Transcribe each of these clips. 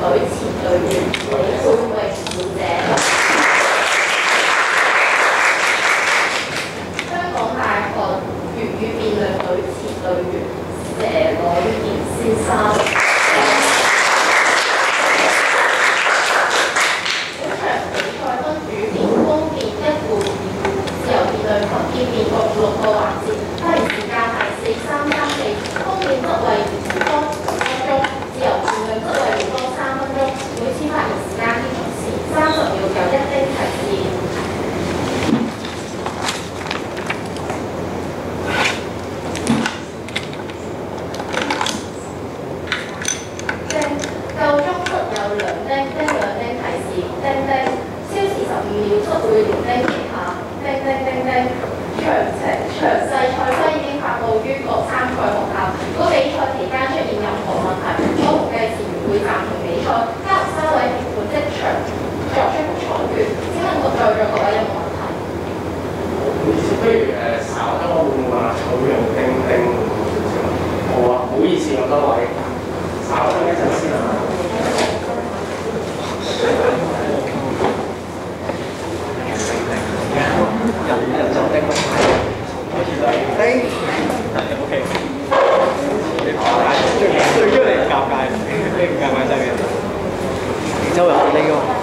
隊前隊員李冠榮小姐。香港大學粵語辯論隊前隊員謝朗賢先生。本場比賽分主辯、公辯、一互二互、自由辯論及意辯各6個環節，發言時間係4、3、3、4，公辯則為多5分鐘，自由辯論則為多3分鐘。每次發言時間結束時30秒有1丁提示。夠鐘則有2丁，丁2丁提示，丁丁。超時15秒則會連丁幾下，丁丁丁丁。詳細賽規已經發布於各參賽學校。如果比賽期間出現任何問題，總控計時員會暫停比賽，交由3位評判即場作出裁決。請問在座各位有冇問題？ 不如稍後會唔會話採用丁丁好啊，唔好意思咁多位，稍等一陣先啊。人就丁咯，丁，OK。最中意尷尬，你唔尷尬真嘅。廣州有啲呢個。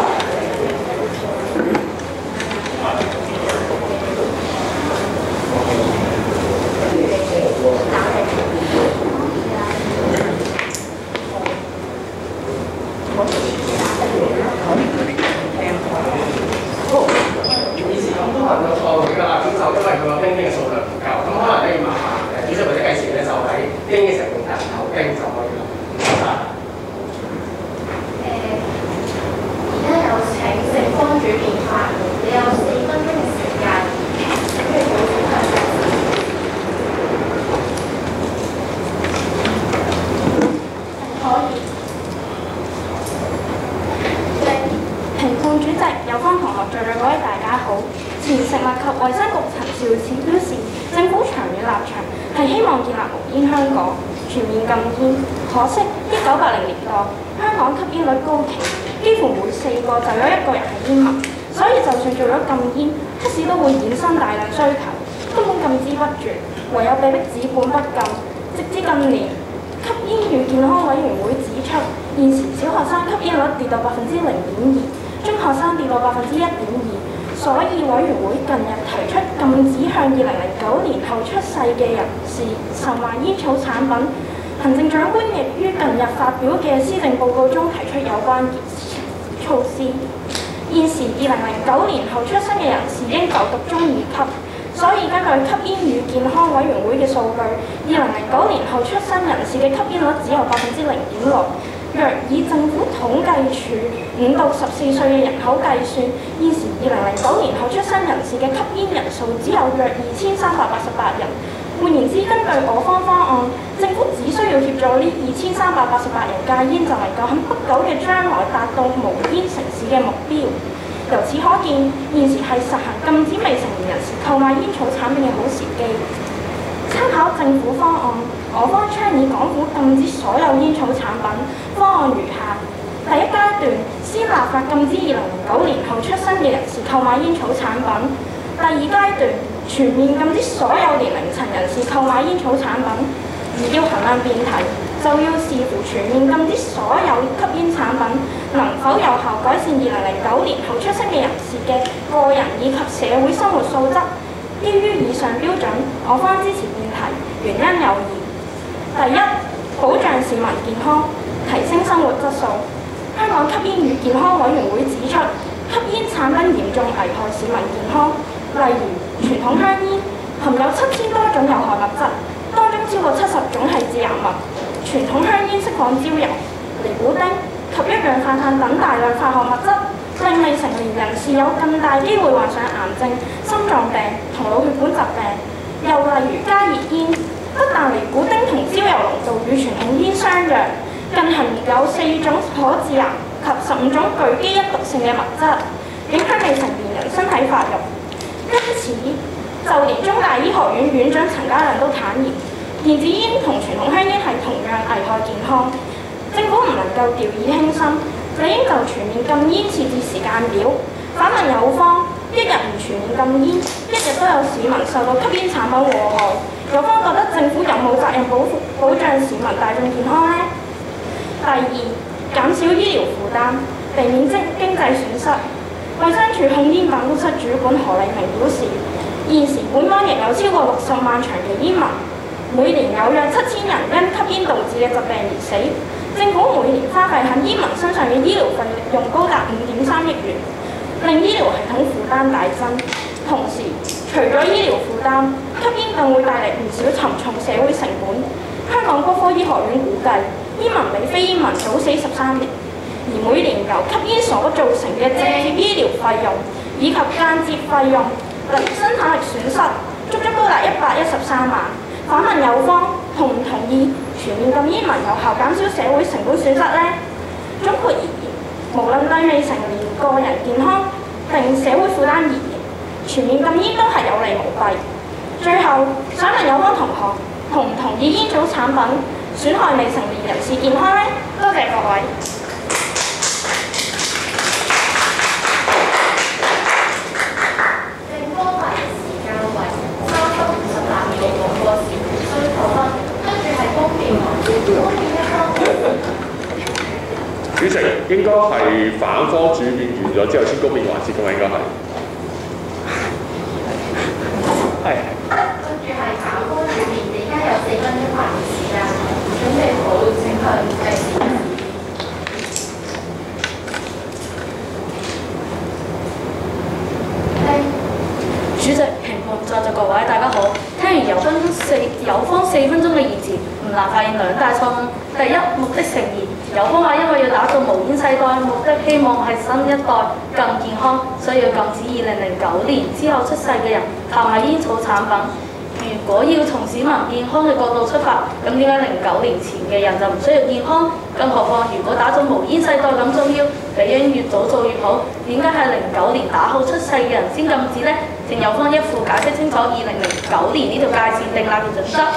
可惜1980年代香港吸煙率高企，幾乎每4個就有1個人係煙民，所以就算做咗禁煙，黑市都會衍生大量需求，根本禁之不絕，唯有被迫紙本不禁。直至近年，吸煙與健康委員會指出，現時小學生吸煙率跌到0.2%，中學生跌到1.2%，所以委員會近日提出禁止向2009年後出世嘅人士售賣煙草產品。行政長官亦於近日發表嘅施政報告中提出有關措施。現時2009年後出生嘅人士應就讀中2級，所以根據吸煙與健康委員會嘅數據，2009年後出生人士嘅吸煙率只有0.6%。若以政府統計處5到14歲嘅人口計算，現時2009年後出生人士嘅吸煙人數只有約2388人。換言之，根據我方方案，政府只需要協助呢2388人戒煙，就能夠喺不久嘅將來達到無煙城市嘅目標。由此可見，現時係實行禁止未成年人士購買煙草產品嘅好時機。參考政府方案，我方倡議港府禁止所有煙草產品。方案如下：第一階段，先立法禁止2009年後出生嘅人士購買煙草產品；第二階段，全面禁止所有年齡層人士購買煙草產品。而要衡量辯題，就要視乎全面禁止所有吸煙產品能否有效改善2009年後出生嘅人士嘅個人以及社會生活素質。基於以上標準，我方支持辯題，原因有二：第一，保障市民健康，提升生活質素。香港吸煙與健康委員會指出，吸煙產品嚴重危害市民健康，例如傳統香煙含有7000多種有害物質，當中超過70種係致癌物。傳統香煙釋放焦油、尼古丁及一氧化碳等大量化學物質，令未成年人士有更大機會患上癌症、心臟病同腦血管疾病。又例如加熱煙，不但尼古丁同焦油濃度與傳統煙相若，更含有4種可致癌及15種具基因毒性嘅物質，影響未成年人身體發育。因此，就連中大醫學院院長陳家亮都坦言，電子煙同傳統香煙係同樣危害健康。政府唔能夠掉以輕心， 理應就全面禁煙設置時間表。反問有方，一日唔全面禁煙，一日都有市民受到吸煙產品禍害。有方覺得政府有冇責任保障市民大眾健康呢？第二，減少醫療負擔，避免經濟損失。衛生署控煙辦公室主管何麗明表示，現時本港仍有超過60萬長期煙民，每年有約7000人因吸煙導致嘅疾病而死。政府每年花費喺煙民身上嘅醫療費用高達5.3億元，令醫療系統負擔大增。同時，除咗醫療負擔，吸煙更會帶嚟唔少沉重社會成本。香港骨科醫學院估計，煙民比非煙民早死13年。而每年由吸煙所造成嘅直接醫療費用以及間接費用，例如生產力損失，足足高達113萬。反問有方同唔同意全面禁煙民有效減少社會成本損失呢？總括而言，無論對未成年個人健康定社會負擔而言，全面禁煙都係有利無弊。最後，想問有方同學同唔同意煙草產品損害未成年人士健康呢？多謝各位。 主席應該係反方主辯完咗之後先公辯環節㗎嘛，應該係。 跟住係反方主辯，而家有4分鐘發言時間，準備好請向計時。 主席、評判、在座各位，大家好。聽完有方4分鐘嘅言辭，唔難發現2大錯誤。第一，目的成疑。有方話因為要打造無煙世代，目的希望係新一代更健康，所以要禁止2009年之後出世嘅人購買煙草產品。如果要從市民健康嘅角度出發，咁點解09年前嘅人就唔需要健康？更何況如果打造無煙世代咁重要，理應越早做越好。點解係09年打後出世嘅人先禁止呢？請有方一副解釋清楚2009年呢條界線定立嘅準則。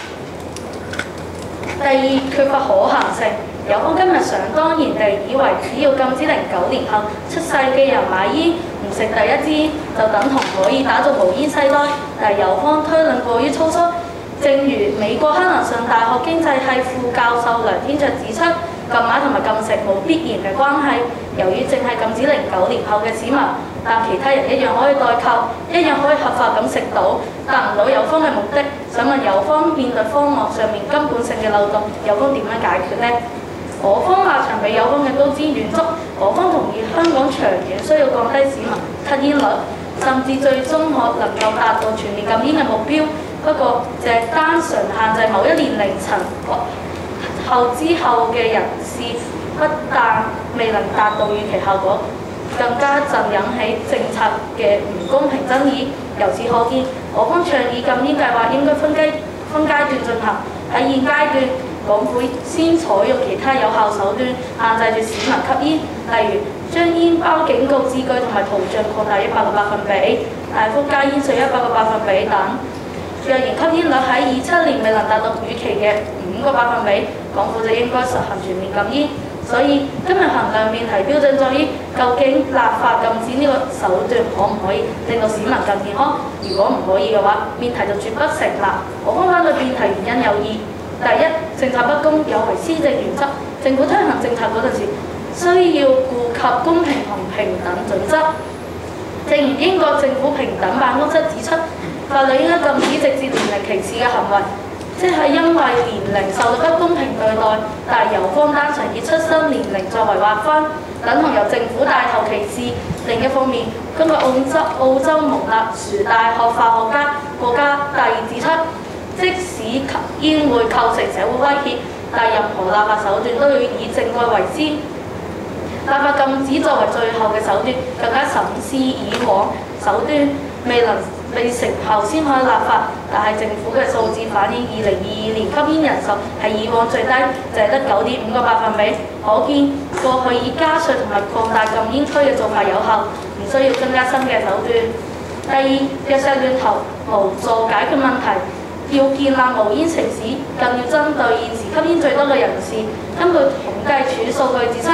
第二，缺乏可行性。有方今日想當然地以為只要禁止09年後出世嘅人買煙，唔食第一支煙就等同可以打造無煙世代，但有方推論過於粗疏。正如美國克林頓大學經濟系副教授梁天卓指出，禁買同埋禁食冇必然嘅關係。由於淨係禁止09年後嘅市民，但其他人一樣可以代購，一樣可以合法咁食到，達唔到有方嘅目的。想問有方面對方案上面根本性嘅漏洞，有方點樣解決呢？我方立場比有方嘅高瞻遠矚，我方同意香港長遠需要降低市民吸煙率，甚至最終可能夠達到全面禁煙嘅目標。不過，淨係單純限制某一年齡層之後嘅人士，不但未能達到預期效果，更加盡引起政策嘅唔公平爭議。由此可見，我方倡議禁煙計劃應該分階段進行。喺現階段，港府先採用其他有效手段限制住市民吸煙，例如將煙包警告字句同埋圖像擴大100個百分比，大幅加煙稅100個百分比等。若然吸煙率喺27年未能達到預期嘅5個百分比，港府就應該實行全面禁煙。所以今日衡量辯題標準在於，究竟立法禁止呢個手段可唔可以令到市民更健康？如果唔可以嘅話，辯題就絕不成立。我方反對辯題原因有二：第一，政策不公有違施政原則，政府推行政策嗰陣時，需要顧及公平同平等準則。正如英國政府平等辦公室指出，法律應該禁止直接年齡歧視嘅行為。即係因為年齡受到不公平對待，但係有方單純以出生年齡作為劃分，等同由政府帶頭歧視。另一方面，根據澳洲蒙納殊大學法學家郭家第指出，即使吸煙會構成社會威脅，但任何立法手段都要以證據為先。立法禁止作為最後嘅手段，更加審視以往手段未成後先可以立法，但係政府嘅數字反映2022年吸煙人數係以往最低，就係得9.5個百分比。可見過去以加稅同埋擴大禁煙區嘅做法有效，唔需要增加新嘅手段。第二，藥石亂投無助解決問題，要建立無煙城市，更要針對現時吸煙最多嘅人士。根據統計處數據指出，針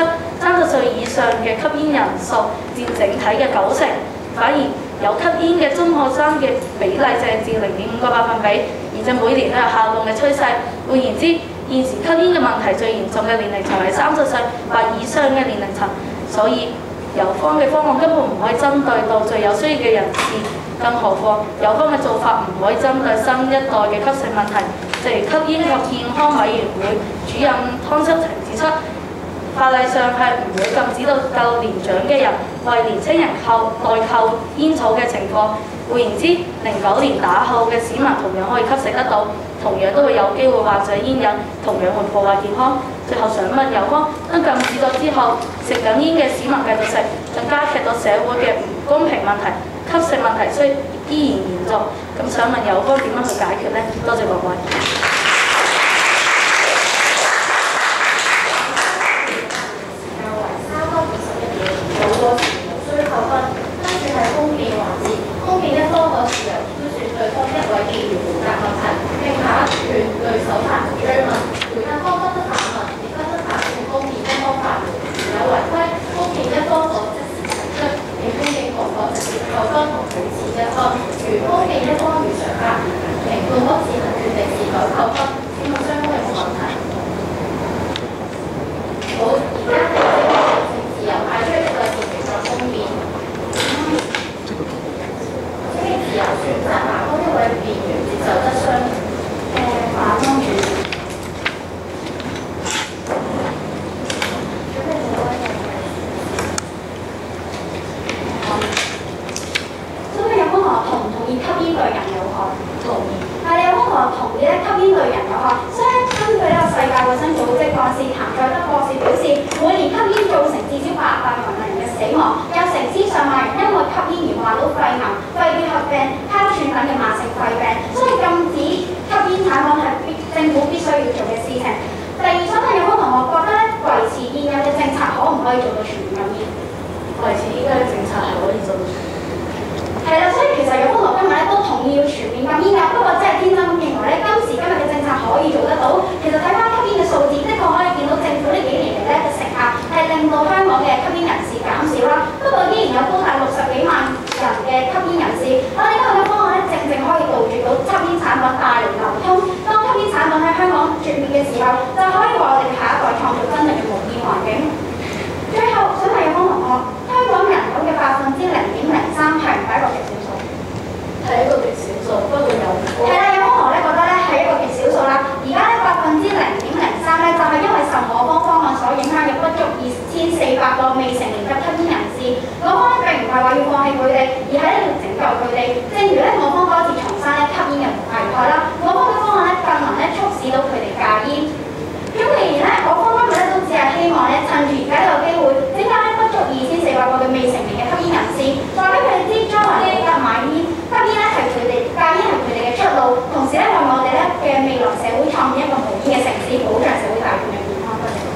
30歲以上嘅吸煙人數佔整體嘅90%，反而有吸煙嘅中學生嘅比例就係佔0.5個百分比，而且每年都有下降嘅趨勢。換言之，現時吸煙嘅問題最嚴重嘅年齡層係30歲或以上嘅年齡層，所以有方嘅方案根本唔可以針對到最有需要嘅人士，更何況有方嘅做法唔可以針對新一代嘅吸食問題。例如吸煙及健康委員會主任湯秋晴指出，法例上係唔會禁止到夠年長嘅人為年青人代購煙草嘅情況。換言之，09年打後嘅市民同樣可以吸食得到，同樣都會有機會患上煙癮，同樣會破壞健康。最後想問有方，當禁止咗之後，食緊煙嘅市民繼續食，更加劇到社會嘅唔公平問題，吸食問題雖依然嚴重。咁想問有方點樣去解決呢？多謝各位。 公辯一方個自由挑選對方一位議員回答問題，並下一段對手法追問，回答方不得反問，亦不得反對公辯一方發言。有違規，公辯一方可即時提出，並公辯同可直接扣分同舉證一方。如公辯一方如常發言，評判可自行決定是否扣分，請問雙方有冇問題？好，而家係政自由派出嘅辯員作公辯。自由選擇哪方一位辯員接受質詢？馬方主席。 咁你有冇同學同唔同意吸煙對人有害？同意。但係你有冇同學同意咧吸煙對人有害？所以根據呢個世界衛生組織幹事譚賽德博士表示，每年吸煙造成至少800萬人嘅死亡，有成千上萬人因為吸煙而患到肺癌、肺結核病、哮喘等嘅慢性肺病，所以禁止吸煙產品係政府必須要做嘅事情。第二，想問有冇同學覺得咧維持現有嘅政策可唔可以做到全面禁煙？ 維持依家嘅政策係可以做到全面。 係啦，所以其實有方同今日咧都同意要全面禁煙㗎，不過真係天真咁認為咧今時今日嘅政策可以做得到。其實睇翻吸煙嘅數字，的確可以見到政府呢幾年嚟咧嘅成效係令到香港嘅吸煙人士減少啦。不過依然有高達60幾萬人嘅吸煙人士，我哋今日嘅方案咧正正可以杜絕到吸煙產品帶嚟流通。當吸煙產品喺香港絕滅嘅時候，就可以為我哋下一代創造真正嘅無煙環境。最後想問有方同學，香港人口嘅0.03%係唔係一個極少數？ 係一個極少數，不過有。 係啦，有方同學咧覺得咧係一個極少數啦。而家咧0.03%咧就係因為受我方方案所影響嘅不足2400個未成年嘅吸煙人士。我方咧並唔係話要放棄佢哋，而係咧要拯救佢哋。正如咧我方多次重申咧吸煙嘅危害啦，我方嘅方案咧更能咧促使到佢哋戒煙。咁既然咧我方今日咧都只係希望咧趁住而家呢個機會，整解咧不足2400個嘅未成年嘅吸煙人士，話俾佢哋知將來咧得買煙，吸煙咧係佢哋戒煙係佢哋嘅出路，同時咧為我哋咧嘅未來社會創建一個無煙嘅城市，保障社會大眾嘅健康。多謝。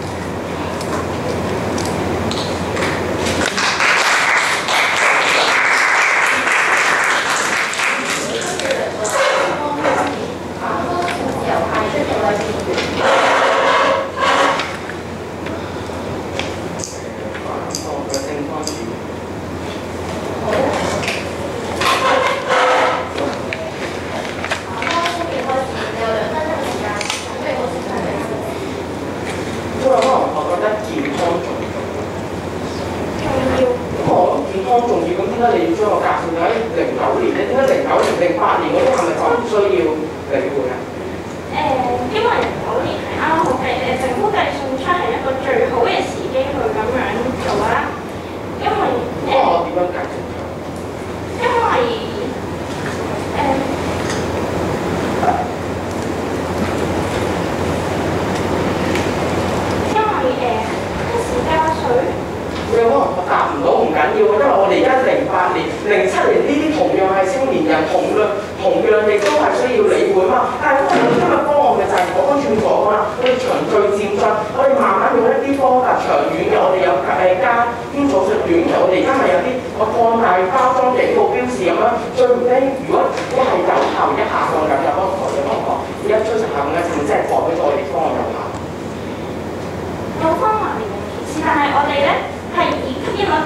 但係我哋咧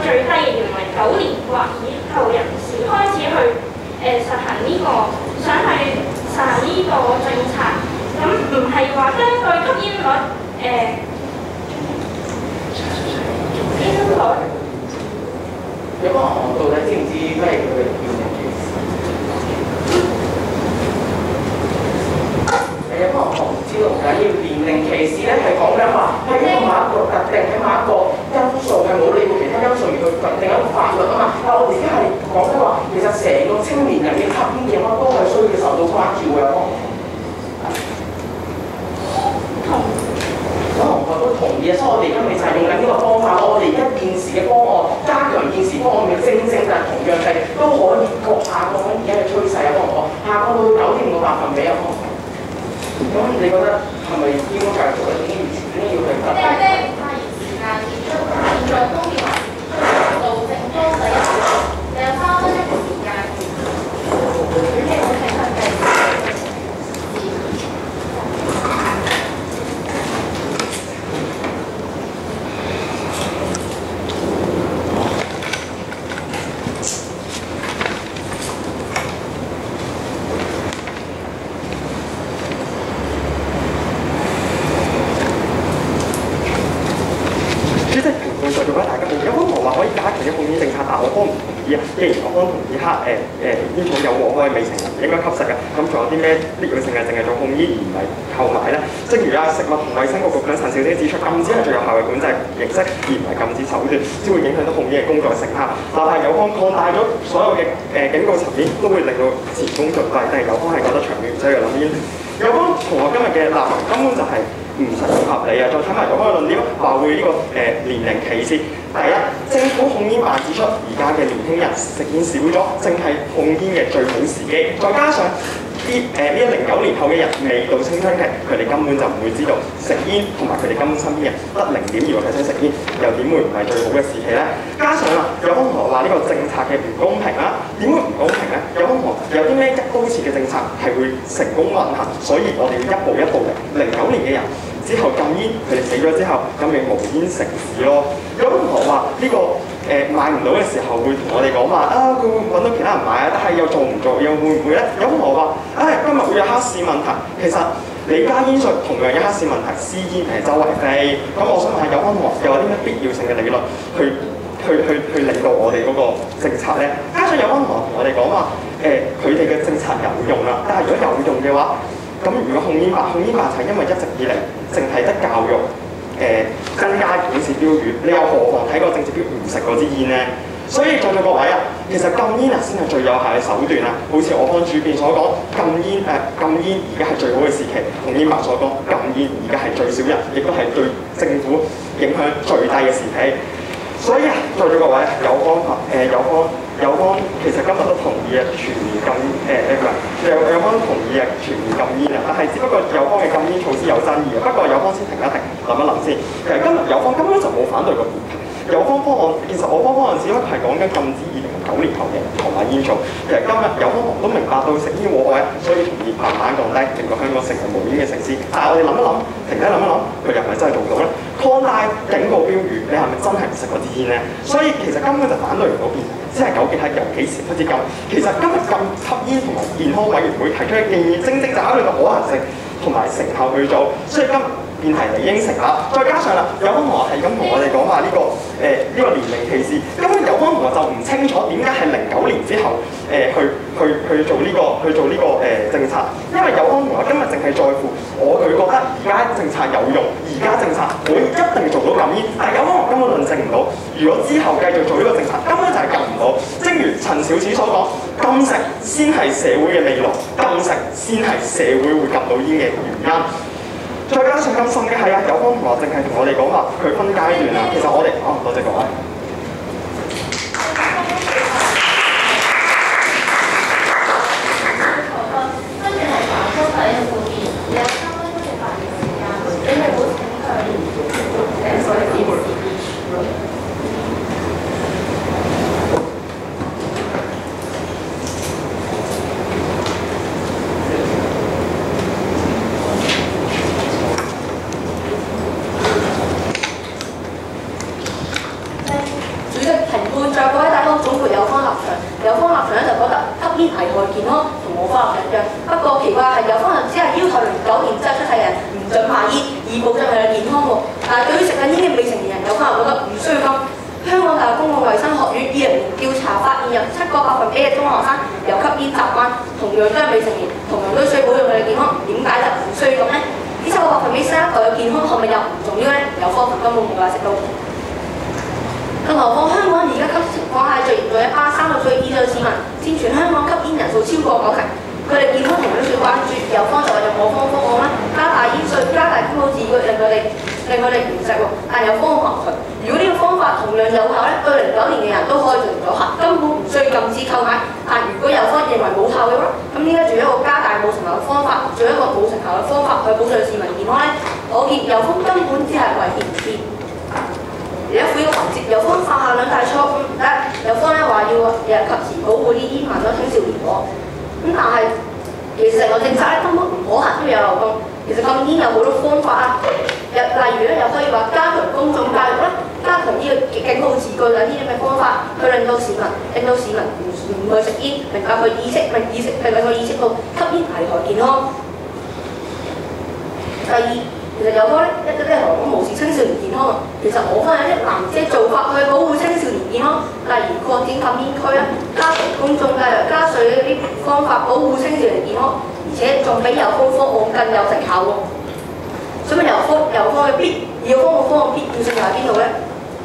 最低嘅年齡9年或以後人士開始去實行呢、想去實行呢個政策，咁唔係話根據吸煙率有個行到底知唔知咩叫佢年齡歧視？有個行唔知道唔緊要，年齡歧視咧係講緊話係因為某一個特定喺某一個因素係冇理過其他因素而去決定一個法律啊嘛。但我哋而家係講緊話，其實成個青年人嘅吸煙嘅話都係需要受到關注嘅。都同意啊，所以我哋而家咪就係用緊呢個方法咯。我哋而家現時嘅方案，加強現時方案嘅正就係同樣地都可以下降緊而家嘅趨勢啊，方唔方？下降到9.5%啊，方唔方？咁你覺得係咪應該繼續咧？點解要去得？ 發言時間結束，現在公調還到正方第一條，你有3分鐘嘅時間。主席好，請向第既然我方同意煙草有禍可以未成年應該吸食嘅，咁仲有啲咩必要性係淨係做控煙而唔係購買咧？正如食物同衞生局局長陳肇始指出，禁止係最有效嘅管制形式，而唔係禁止手段，先會影響到控煙嘅工作成效。但係有方擴大咗所有嘅警告層面，都會令到前功盡廢。但係有方係覺得長遠唔需要諗煙。有方同學今日嘅立場根本就係唔實用合理啊！再睇埋有方嘅論點，話會呢個年齡歧視。第一，政府控煙辦指出，而家嘅年輕人食煙少咗，正係控煙嘅最好時機。再加上呢09年後嘅人未到青春期，佢哋根本就唔會知道食煙，同埋佢哋根本身邊人得0.2%食煙，又點會唔係最好嘅時期咧？加上有方同學話呢個政策嘅唔公平啦，點會唔公平咧？有方同學有啲咩一刀切嘅政策係會成功運行，所以我哋要一步一步嚟。09年嘅人之後禁煙，佢哋死咗之後，咁咪無煙城市咯。有同學話呢個買唔到嘅時候，會同我哋講話啊，佢會揾到其他人買啊，但係又做唔做，又會唔會咧？有同學話今日會有黑市問題，其實你加煙稅同樣有黑市問題，私煙係周圍飛。咁我想問下有同學又有啲咩必要性嘅理論去令到我哋嗰個政策咧？加上有同學同我哋講話佢哋嘅政策有用啦，但係如果有用嘅話，咁如果控煙法就係因為一直以嚟淨係得教育增加管治標語，你又何妨睇個政治標唔食嗰支煙咧？所以在座各位其實禁煙先係最有效嘅手段啊！好似我方主辯所講，禁煙而家係最好嘅時期，控煙法所講，禁煙而家係最少人，亦都係對政府影響最低嘅時期。所以在座各位有方其實今日都同意全面禁有方同意全面禁煙啊，但係只不過有方嘅禁煙措施有爭議啊。不過有方先停一停，諗一諗先。其實今日有方根本就冇反對過。有方方案，其實我方方案只不過係講緊禁止2009年後嘅購買煙草。其實今日有方都明白到食煙禍害，所以同意慢慢降低，令到香港成為無煙嘅城市。但係我哋諗一諗，停低諗一諗，佢又係咪真係做到咧？擴大警告標語，你係咪真係唔食嗰支煙咧？所以其實根本就反對唔到變，只係糾結係由幾時開始禁。其實今日禁吸煙同埋健康委員會提出嘅建議，正正就考慮到可行性同埋成效去做，所以今日辯題理應成立。再加上有方同學係咁同我哋講話呢個年齡歧視，根本有方同學就唔清楚點解係09年之後去做呢個政策，因為有方同學今日淨係在乎佢覺得而家政策有用，而家政策會一定做到禁煙，但係有方同學根本論證唔到，如果之後繼續做呢個政策，根本就係禁唔到。正如陳肇始所講，禁食先係社會嘅未來，禁食先係社會會禁到煙嘅原因。再加上咁深嘅係有方同學淨係同我哋講話佢分階段啊，其實我哋多謝各位。 跟住係反覆第一個辯，你有3分鐘嘅發言時間，你係會請佢所有議員。 括有方立場，有方立場咧就覺得吸煙危害健康，同我方立場一樣。不過奇怪係有方立只係要求09年之後出世嘅人唔準賣煙，以保障佢哋健康喎。但係對於食緊煙嘅未成年人，有方立覺得唔需要禁。香港大學公共衛生學院20年調查發現，有7個百分比嘅中學生有吸煙習慣，同樣都係未成年，同樣都需要保障佢哋健康，點解就唔需要咁呢？呢7個百分比生一個有健康，係咪又唔重要呢？有科學根本冇解釋到。更何況香港而家吸情況係最嚴重嘅30歲以上市民，佔全香港吸煙人數超過90%。佢哋健康同樣都需要關注。有方就話用我方方案啦，加大煙稅、加大公路治具，令佢哋唔食喎。但有方好矛盾。如果呢個方法同樣有效咧，對09年嘅人都可以做到效，根本唔需要禁止購買。但如果有方認為冇效嘅話，咁點解仲有一個加大冇成效嘅方法，仲有一個冇成效嘅方法去保障市民健康咧？我見有方根本只係為見唔見。而家每個環節，有方犯下兩大錯誤，有方咧話要日日及時保護啲煙民咯，青少年喎。咁但係其實成個政策咧根本唔可行，都有漏洞。其實禁煙有好多方法啊，例如咧又可以話加強公眾教育啦，加強呢個警號字句等呢啲咁嘅方法，去令到市民唔去食煙，令佢意識到吸煙危害健康。第二，其實有方咧一啲咧同我無視青少年健康。其實我方有啲藍色做法去保護青少年健康，例如擴展禁煙區啦，加強公眾教育，加稅呢啲方法保護青少年健康。而且仲比有方方案更有成效喎。所以有方嘅必要方嘅必要性又喺邊度咧？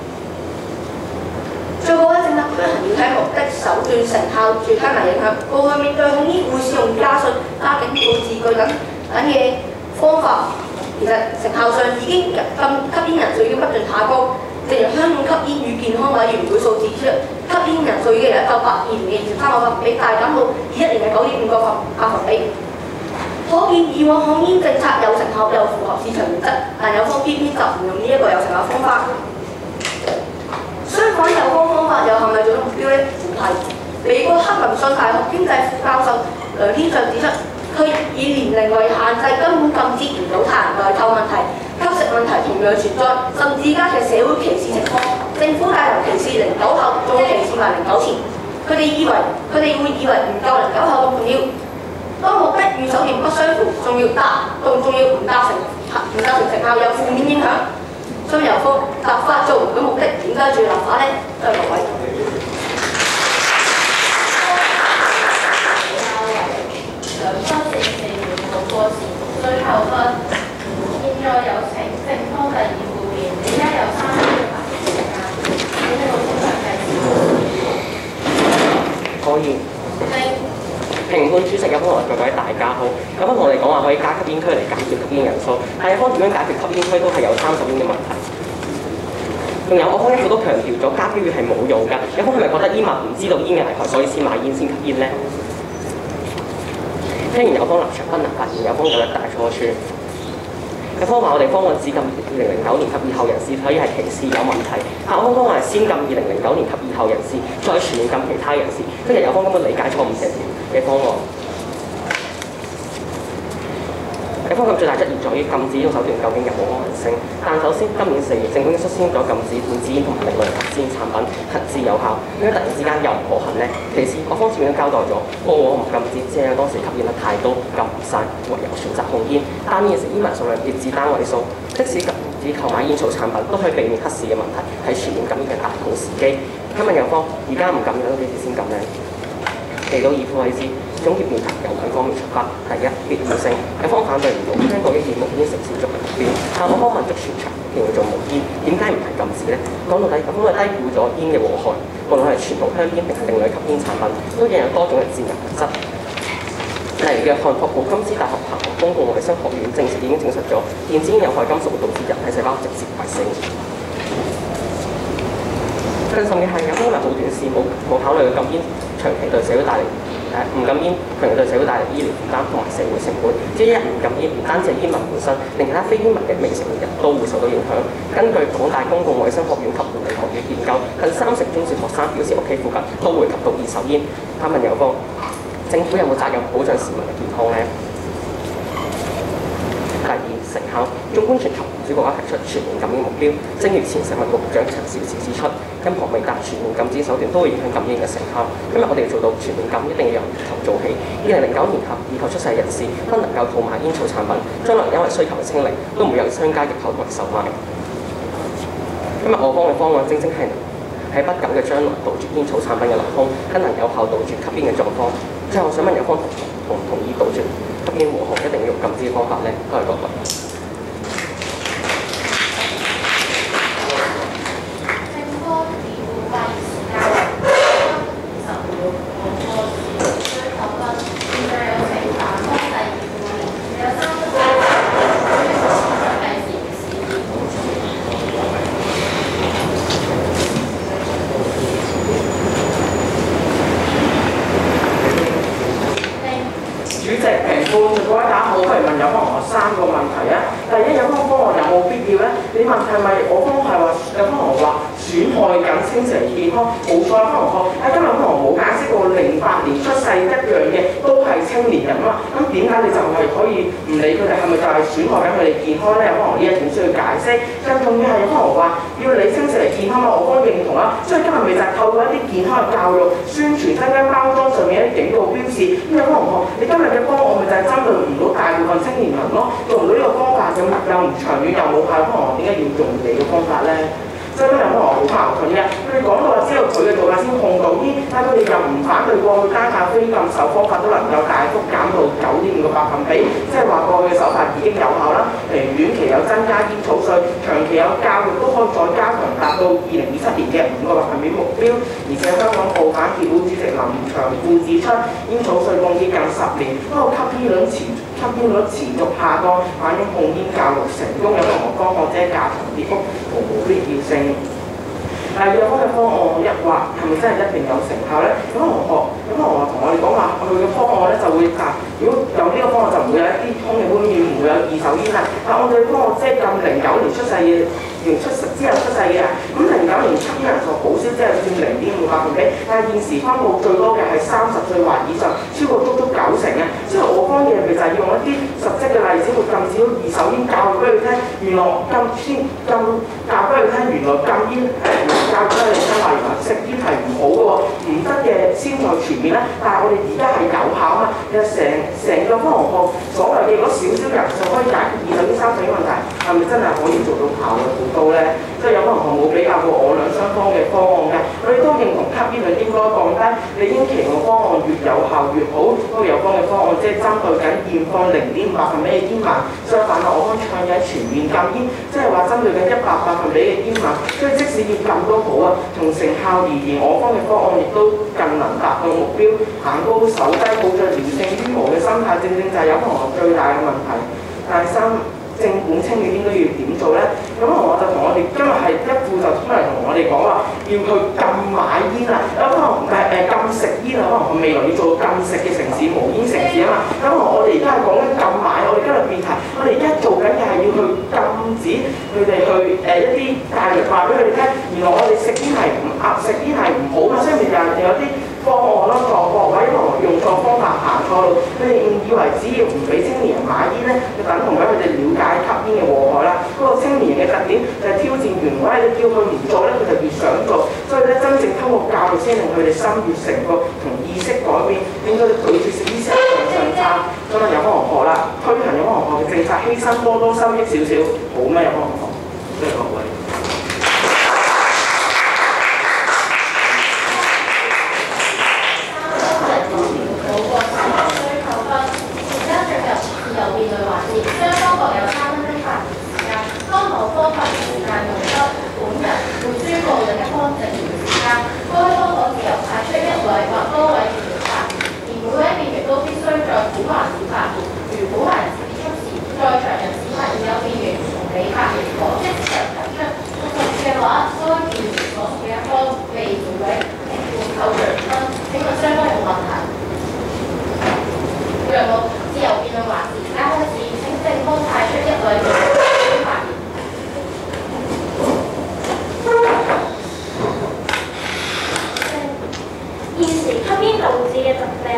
最後咧，政策推行要睇目的、手段、成效、住體能影響。過去面對控煙會使用加稅、加警告字句等嘅方法，其實成效上已經吸煙人數已經不斷下降。正如香港吸煙與健康委員會數字指出，吸煙人數已經由1982年嘅23個百分比大減到21年嘅9.5個百分比。可見以往控煙政策有成效又符合市場原則，但有方偏偏就唔用呢一個有成效方法。相反，有方法又係咪做到目標呢？唔係。美國克林遜大學經濟副教授梁天上指出，佢以年齡為限制根本禁止唔到他人代購問題，吸食問題同樣存在，甚至加劇社會歧視情況。政府帶頭歧視09後，仲歧視埋09前。佢哋會以為唔夠09後咁重要。當目的與手段不相符，仲要唔達成成效，有負面影響。所以由方立法做唔到目的，點解仲要立法呢？多謝各位。 2分44秒冇過時，最後分現在有請正方第二副辯，而家有3分嘅發言時間，請你好正常計時。 可以。評判主席有方同各位大家好，有方同我哋講話可以加吸煙區嚟解決吸煙人數，但有方點樣解決吸煙區都係有30煙嘅問題。仲有我方一直都強調咗加標語係冇用㗎，有方係咪覺得煙民唔知道煙嘅危害，所以先買煙先吸煙呢？聽完有方立場不能發言，有方有一大錯處。有方話我哋方案只禁2009年及以後人士，所以係歧視有問題。但我方話係先禁2009年及以後人士，再全面禁其他人士，跟住有方根本理解錯誤成條嘅方案。有方咁最大質疑在於禁止呢種手段究竟有冇可行性？但首先今年4月政府已經率先咗禁止電子煙同埋另類吸煙產品，行之有效。點解突然之間又唔可行呢？其次，我方前面都交代咗，過往唔禁止，只係當時吸煙得太多，禁唔晒，唯有選擇控煙。但現時煙民數量跌至單位數，即使禁止購買煙草產品，都可以避免黑市嘅問題，係全面禁煙嘅大好時機。請問有方，而家唔禁煙，幾時先禁呢？嚟到以副位置，總結辯題由兩方面出發。第一，必要性，有方反對唔到香港一件無煙城市作為目標，但我方問足全場，仍然做無煙，點解唔係禁止呢？講到底，咁係低估咗煙嘅禍害，無論係傳統香煙定係另類吸煙產品，都引有多種嘅致癌物質。例如約翰霍普金斯大學彭博公共衛生學院已經證實咗，電子煙有害金屬會導致人體細胞直接壞死。更甚嘅係，有方因為好短視，冇考慮禁煙長期對社會帶嚟唔禁煙長期對社會帶嚟醫療負擔同埋社會成本。即係一唔禁煙，唔單止係煙民本身，連其他非煙民嘅未成年人都會受到影響。根據港大公共衛生學院及護理學院研究，近30%中小學生表示屋企附近都會吸到二手煙。他問有方，政府有冇責任保障市民嘅健康呢？第二，成效。 效。縱觀全球，唔少國家提出全面禁煙目標。正如前食物局長陳肇始指出，任何未達全面禁止手段都會影響禁煙嘅成效。今日我哋要做到全面禁，一定要由源頭做起。2009年以後出世人士不能夠購買煙草產品，將來因為需求嘅清零，都唔會有商家入口同埋售賣。今日我方嘅方案正正係喺不久嘅將來杜絕煙草產品嘅流通，更能有效杜絕吸煙嘅狀況。最後想問有方同唔同意杜絕吸煙和學一定要用禁止嘅方法呢？多謝各位。 你問係咪我方係話有方同學話損害緊青少年健康？冇錯，方同學喺今日方同學冇解釋過08年出世一樣嘅都係青年人啊嘛。咁點解你就係可以唔理佢哋係咪就係損害緊佢哋健康咧？有方同學呢一點需要解釋。更重要係有方同學話要理青少年健康嘛，我方認同啦。所以今日咪就係透過一啲健康嘅教育、宣傳、增加包裝上面一啲警告標誌。咁有方同學，你今日嘅方案咪就係針對唔到大部分青年人咯，做唔到呢個方法咁又唔長遠又冇效，方同學點解要用你嘅方法咧？所以今日方同學好矛盾嘅，佢哋講到話只有佢嘅做法先控到煙，但係佢哋又唔反對過去單靠非禁售方法都能夠大幅減到9.5%，即係話過去嘅手法已經有效啦。譬如短期有增加煙草稅，長期有教育都可以再加強，達到2027年嘅5%目標。而且香港報販協會主席林長富指出，煙草稅降至近10年，不過吸煙率持續下降，反映控煙教育成功，有同學方學者價錢跌幅毫無必要性。但係有方嘅方案一話係咪真係一定有成效咧？有同學同我哋講話，佢嘅方案咧就會如果有呢個方案就唔會有一啲空氣污染，唔會有二手煙啦。但我哋嘅方案即係禁09年出世嘅。之後出世嘅人，咁09年吸煙人數好少，即係佔0.5%，但係現時分佈最多嘅係30歲或以上，超過足90%嘅。所以我方嘅咪就係用一啲實質嘅例子，會禁止二手煙，教育俾佢聽，原來教俾佢聽，原來禁煙教俾佢聽話，原來食煙係唔好嘅喎，唔得嘅先再全面咧。但係我哋而家係有效啊嘛，其實成個科學所謂嘅嗰少少人就可以解決二手煙、三手煙問題，係咪真係可以做到效率？到咧，即係有可能冇比較過我兩雙方嘅方案嘅，我哋都認同吸煙率應該降低，你應期望方案越有效越好。不過有方嘅方案即係針對緊現況0.5%嘅煙民，相反我方倡議全面禁煙，即係話針對緊100%嘅煙民，所以即使要禁都好啊。從成效而言，我方嘅方案亦都更能達到目標，行高手低，保障聊勝於無嘅心態，正正就係有可能最大嘅問題。第三，正本清嘅應該要點做咧？咁我就同我哋今日係一副就出嚟同我哋講話，要去禁買煙啦。有可能禁食煙啊，可能我未來要做禁食嘅城市、無煙城市啊嘛。咁我哋而家係講緊禁買，我哋今日辯題，我哋而家做緊嘅係要去禁止佢哋去一啲大力話俾佢哋聽，原來我哋食煙係唔啱，食煙係唔好嘛。所以咪就係有啲方案啦，錯各位可能用錯方法行錯路，佢哋誤以為只要唔俾青年人買煙咧，就等同緊佢哋了解吸煙嘅禍害啦。嗰個青年人嘅特點就係挑戰原委，你叫佢唔做咧，佢就越想做。所以咧，真正通過教育先令佢哋心悅誠服同意識改變，令佢哋拒絕食煙上差。咁啊，有方學啦，推行有方學嘅政策，犧牲多收益少少，好咩？有方學，多謝各位。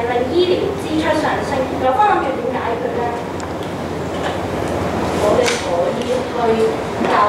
有方諗住點解決咧？ 我哋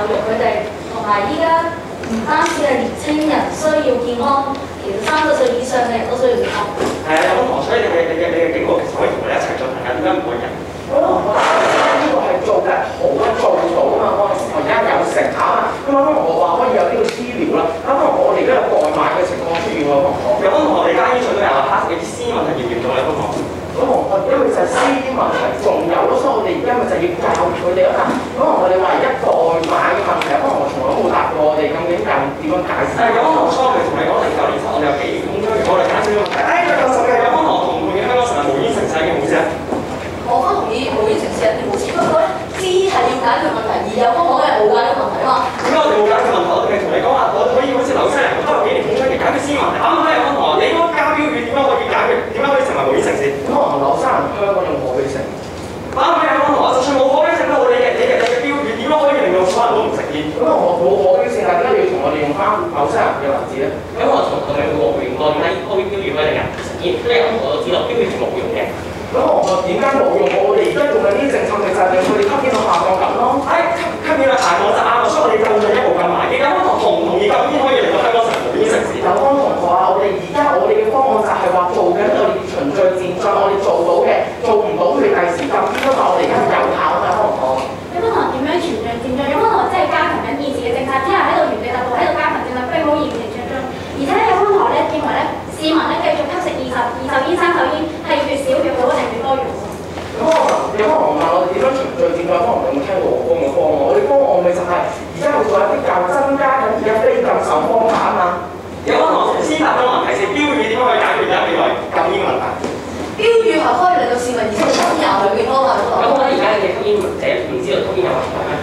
育佢哋，同埋依家唔單止係年青人需要健康，其實30歲以上嘅人都需要健康。 係啊，有咁所以你嘅警告其實可以同我哋一齊進行㗎，點解唔可以啊？ 我呢個係做得好啊，做到啊嘛，我而家有成效啊，咁可能我話可以有呢個資料啦，咁可能我哋而家有外賣嘅情況出現喎， 有可能我哋家醫生都有啦，你啲私問題嚴唔嚴重咧？咁因為就係私啲問題仲有咯，所以我哋而家咪就要教佢哋咯。可能我哋話一代買嘅問題，可能我從來都冇答過我哋究竟點樣解釋。 有可能我初咪同你講09年前我哋有幾公開我哋解釋咗問題。佢教授嘅有可能我同判嘅香港成為無煙城市嘅好事啊！ 我都同意無煙城市一定冇事，不過咧知係要解決問題，而有方法係冇解決問題啊嘛。 點解我哋冇解決問題？我哋同你講話，我可以好似紐西蘭咁多幾年統計嘅解決私問題。啱啱有個同學，你應該加標語點樣可以解決？點樣可以成為無煙城市？ 可能紐西蘭香港用可比性。 啱啱有個同學，就算冇可比性都好，你嘅標語點樣可以令到所有人都唔食煙？ 咁我冇可比性，但係點解要同我哋用翻紐西蘭嘅例子咧？ 因為我從來未過回應過點解標語可以令人唔食煙，因為我都知道標語係冇用嘅。 咁我點解冇用？我哋而家用緊呢啲政策，咪就係令佢哋吸煙率下降緊咯。 吸煙率下降就啱啦，所以我哋更進一步更埋。你有冇同唔同意禁煙可以令到香港成為無煙城市？ 有幫同學啊，我哋而家我哋嘅方案就係話做緊我哋循序漸進，我哋做到嘅，做唔到佢第時禁煙，因為我哋而家係有效啊嘛，幫同學。 有幫同學點樣循序漸進？有幫同學真係加強緊現時嘅政策，之後喺度原地踏步喺度加強政策，並冇嚴刑峻法。而且有幫同學咧認為咧，市民咧繼續吸食二手煙、三手煙係越少越好定越多越好？ 咁有幫同學問我哋點樣循序漸進？幫同學有冇聽過我方嘅方案？我哋方案咪就係而家會做一啲較增加緊而家非禁售方法啊嘛。 有幫同學先答咗問題先，標語點樣可以解決而家未來禁煙問題？ 標語係可以令到市民以前吸煙去健康啊！ 咁我覺得而家嘅吸煙者唔知道吸煙有問題咩？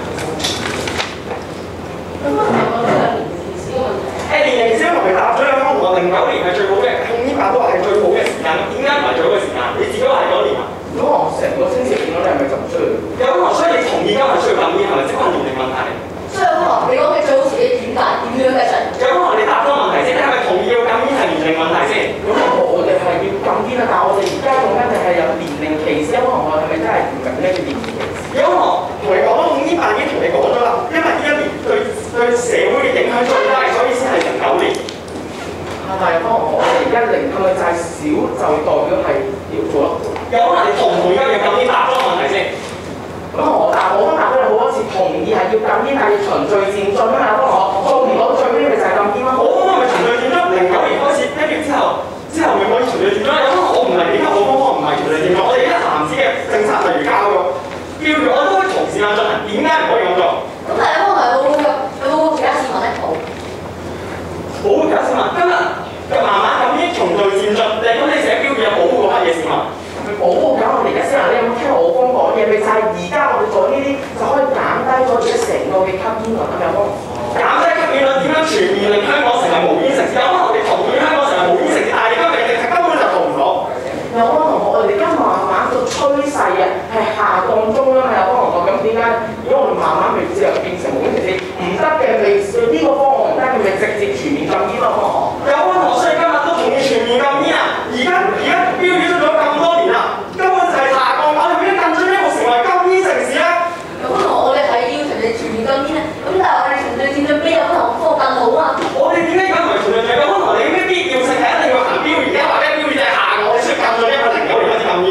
咁我係覺得係年齡歧視嘅問題。 年齡歧視同你答咗兩個同學09年係最好嘅，控煙法都話係最好嘅時間，點解唔係最好嘅時間？你自己話係9年啊？ 如果我成個青少年見到你係咪就唔需要？ 有幫同學，所以你同意今日需要禁煙係咪即係年齡問題？ 所以我話你講嘅最好自己點解點樣嘅啫？ 有幫同學你答咗問題先，你係咪同意要禁煙係年齡問題先？ 咁我哋係要禁煙啊，但係我哋而家講緊就係有年齡歧視，有幫同學係咪真係唔明呢個年齡歧視？ 有幫同學同你講咗控煙法已經同你講咗啦，因為呢一年對社會嘅影響最大，所以先係09年。 但係幫我哋而家零係咪就係少就代表係要做得好？ 有可能你同唔同意而家要禁煙答咗問題先？ 咁我答咗你好多次，同意係要禁煙，但係要循序漸進啊嘛，幫我做唔到最尾咪就係禁煙咯。 我方法咪循序漸進，09年開始1月之後咪可以循序漸進。有可能我唔係點解我方法唔係循序漸進？我哋而家男子嘅政策例如交咗標語，我都可以同時間進行，點解唔可以咁做？ 咁但係有冇其他市民咧？ 保護其他市民，今日慢慢咁樣循序漸進。咁你寫標語有保護過乜嘢市民？ 保護緊我哋而家先啊！你有冇聽我方講嘢？咪就係而家我哋做呢啲就可以減低咗而家成個嘅吸煙率啊！有冇？ 減低吸煙率點樣全面令香港成為無煙城市？有可能我哋同意香港成為無煙城市，但係而家嘅政策根本就做唔到。 有幫同學，我哋而家慢慢個趨勢啊係下降中啦嘛！有幫同學，咁點解？如果我哋慢慢未之後變成無煙城市，唔得嘅未對呢個方案唔得嘅，咪直接全面禁煙咯！幫學。 有幫同學，所以今日都同意全面禁煙啊！而家標語出咗咁多年啦，根本就係下降緊，你點解更進一步成為禁煙城市咧？ 有幫同學，我哋係要全面禁煙咧，咁但係我哋循序漸進比有幫同學科更好啊！ 我哋點解而家唔係循序漸進？有幫同學，你咩必要性係一定要行標語？而家話咧標語就係下降，我哋需要更進一步09年開始禁煙。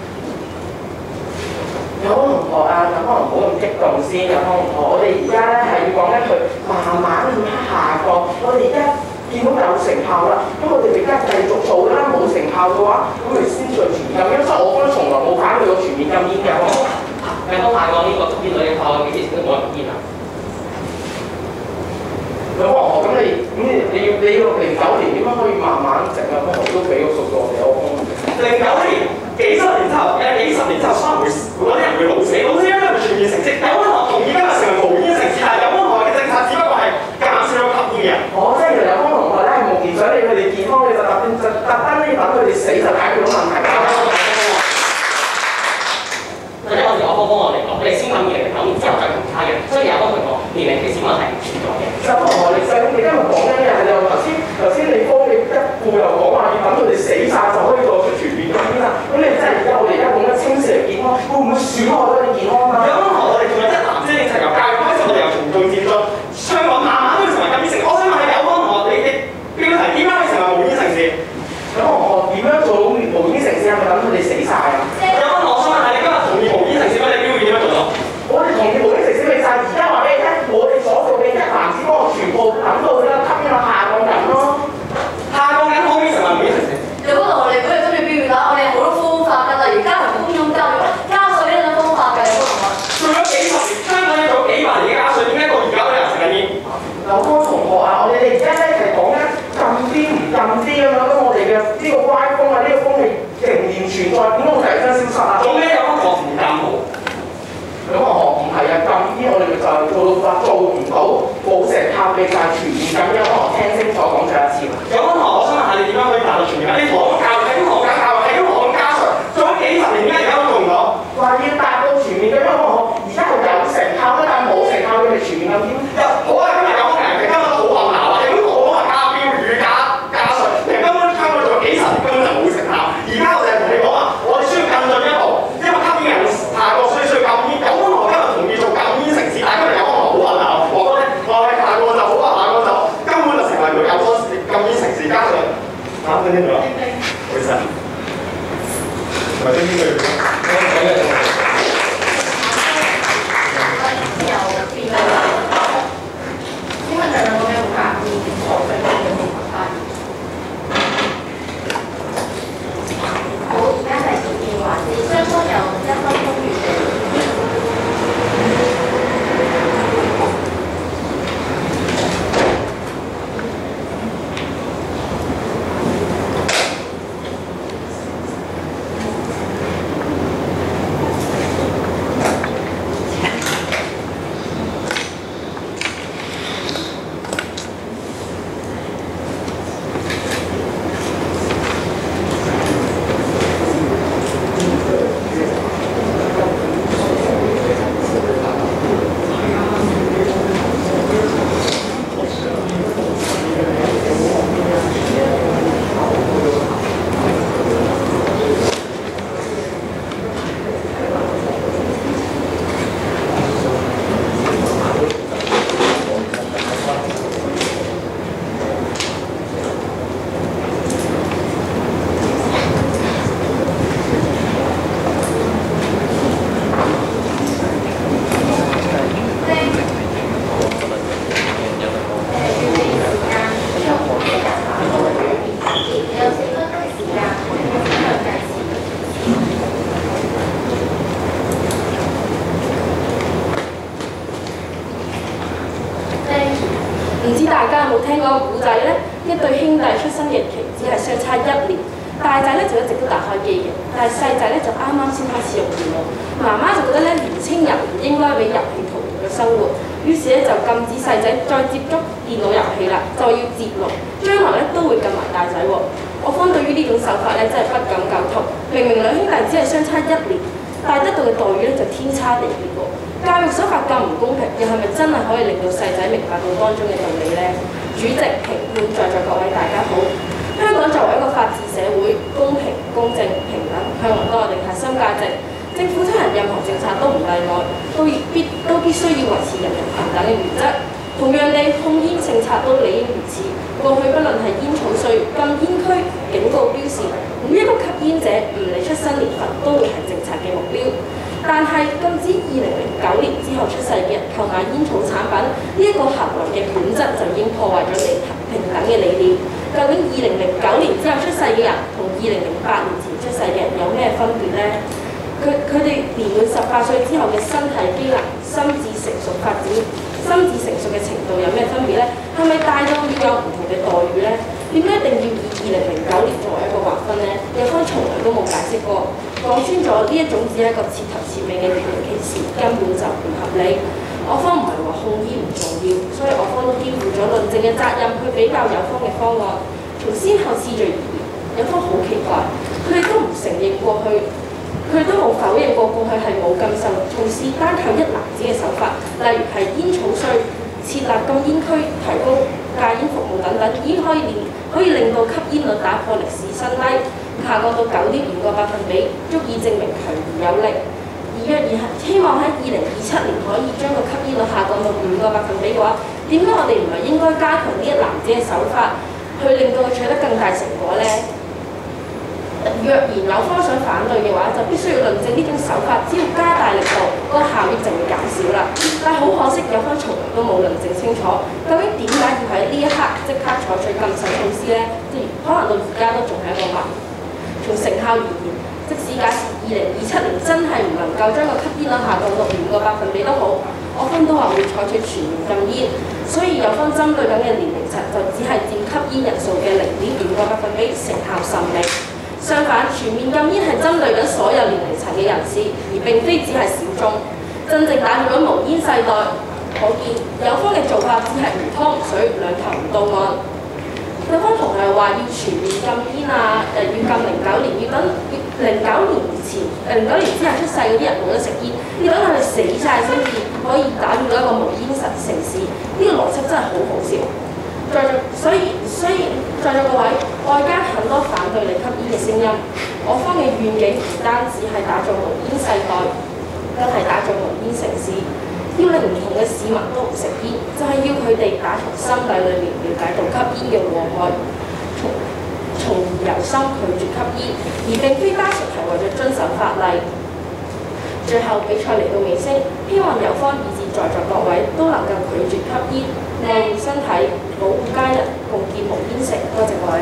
有幫同學啊，有幫同學唔好咁激動先。有幫同學，我哋而家咧係要講緊佢慢慢咁下降。我哋而家見到有成效啦，咁我哋而家繼續做啦。冇成效嘅話，咁咪先再全面禁煙。所以我覺得從來冇反對過全面禁煙嘅。 你都話過呢個吸煙率嘅效幾時先都冇人煙啊？ 有幫同學，咁你要09年點樣可以慢慢整啊？幫同學都俾個數據我哋，我幫09 年幾十年之後，有幾十年之後，可能嗰啲人會老死，老死因為全面成績。有幫同學同意今日成為無煙城市，但係有幫同學嘅政策只不過係減少咗吸煙嘅人。 即係原來有幫同學咧係無疑想令佢哋健康，你就特登咧要等佢哋死就解決到問題。 或者我方我嚟講，我哋先禁2009年之後再其他嘅，所以有幫同學年齡歧視問題唔存在嘅。 就幫同學你細咁，你今日講緊嘅係又頭先你幫你一顧又講話要等佢哋死晒就可以做出全面禁煙啦。咁你真係而家我哋而家講緊青少年健康，會唔會損害到你健康啊？ 有幫同學，我哋仲有一劉康同學啊，我哋而家咧係講緊禁啲唔禁啲咁樣，咁我哋嘅呢個歪風啊，呢個風氣仍然存在，點解會突然間消失啊？ 做咩有一個唔禁好？ 咁啊，唔係啊，禁啲我哋咪就係做到話做唔到，冇成效嘅就係全面禁啲。我聽清楚講咗一次啦。 有安同學，我想問下你點樣可以達到全面禁？你同我教係咁學緊教育，係咁學緊加術，做咗幾十年，點解而家都做唔到？ 話要達到全面禁，因為我而家係有成效嘅，但係冇成效嘅咪全面禁添。 好啊，今日有人哋今日都好混淆啊！係咁講話加標語加術，你根本香港做咗幾十年根本就冇成效。而家我就係同你講話，我哋需要更進一步，因為吸煙人下個需要禁煙。有安同學今日同意做禁煙城市，但係今日有安同學好混淆。我覺得我係下個就好啊，下個就根本就成為咗有咗禁煙城市，加上啱啱聽到啦，冇事。唔係聽呢句，我講嘅。 有辯論，請問兩位有冇介意我嘅發言？好，而家係辯論環節，雙方有1分鐘預備。 唔知大家有冇聽過個古仔呢？一對兄弟出生日期只係相差1年，大仔咧就一直都打開機嘅，但係細仔咧就啱啱先開始用電腦。媽媽就覺得咧年青人唔應該俾遊戲荼毒嘅生活，於是咧就禁止細仔再接觸電腦遊戲啦，就要節錄，將來咧都會禁埋大仔喎。我方對於呢種手法咧真係不敢苟同，明明兩兄弟只係相差1年，但係得到嘅待遇咧就天差地別喎。教育手法咁唔公平，又係咪真係可以令到細仔明白到當中嘅道理呢？主席、評判、在座各位大家好。香港作為一個法治社會，公平、公正、平等，向來都係我哋核心價值。政府推行任何政策都唔例外，都必須要維持人人平等嘅原則。同樣地，控煙政策都理應如此。過去不論係煙草稅、禁煙區、警告標示，每一個吸煙者唔理出生年份都會係政策嘅目標。但係禁止2009年之後出世嘅人購買煙草產品，呢一個行為嘅本質就已經破壞咗平等嘅理念。究竟2009年之後出世嘅人同2008年前出世嘅人有咩分別呢？佢哋年滿18歲之後嘅身體機能、心智成熟發展、心智成熟嘅程度有咩分別呢？係咪大到要有唔同嘅待遇呢？點解一定要以2009年作為一個劃分呢？有方從來都冇解釋過，講穿咗呢一種只係一個徹頭徹尾嘅年齡歧視，根本就唔合理。我方唔係話控煙唔重要，所以我方都肩負咗論證嘅責任去比較有方嘅方案。從先後次序而言，有方好奇怪，佢哋都唔承認過去。佢哋都冇否認過過去係冇禁售措施，單靠一籃子嘅手法，例如係煙草稅、設立禁煙區、提高戒煙服務等等，已經可以令到吸煙率打破歷史新低，下降到9.5個百分比，足以證明強而有力。而若然希望喺2027年可以將個吸煙率下降到5個百分比嘅話，點解我哋唔係應該加強呢一籃子嘅手法，去令到佢取得更大成果呢？若然有方想反對嘅話，就必須要論證呢種手法，只要加大力度，個效益就會減少啦。但係好可惜，有方從來都冇論證清楚，究竟點解要喺呢一刻即刻採取禁售措施呢？可能到而家都仲係一個謎。從成效而言，即使假設2027年真係唔能夠將個吸煙率下降到5個百分比都好，我方都話會採取全面禁煙。 所以有分針對緊嘅年齡層就只係佔吸煙人數嘅0.5%，成效甚微。相反，全面禁煙係針對緊所有年齡層嘅人士，而並非只係小眾。真正打住緊無煙世代，可見有方嘅做法只係唔湯唔水，兩頭唔到岸。有方同係話要全面禁煙啊，要禁09年，要等09年前09年之後出世嗰啲人冇得食煙，要等佢哋死晒先至可以打造到一個無煙城市。呢個邏輯真係好好笑。所以在座各位，外加很多反對零吸煙嘅聲音，我方嘅願景唔單止係打造無煙世代，更係打造無煙城市。要令唔同嘅市民都唔食煙，就係要佢哋打從心底裏面了解到吸煙嘅禍害，從由心拒絕吸煙，而並非單純係為咗遵守法例。最後比賽嚟到尾聲，希望有方以至在座各位都能夠拒絕吸煙，愛護身體，保護家人，共建無煙城。多謝各位。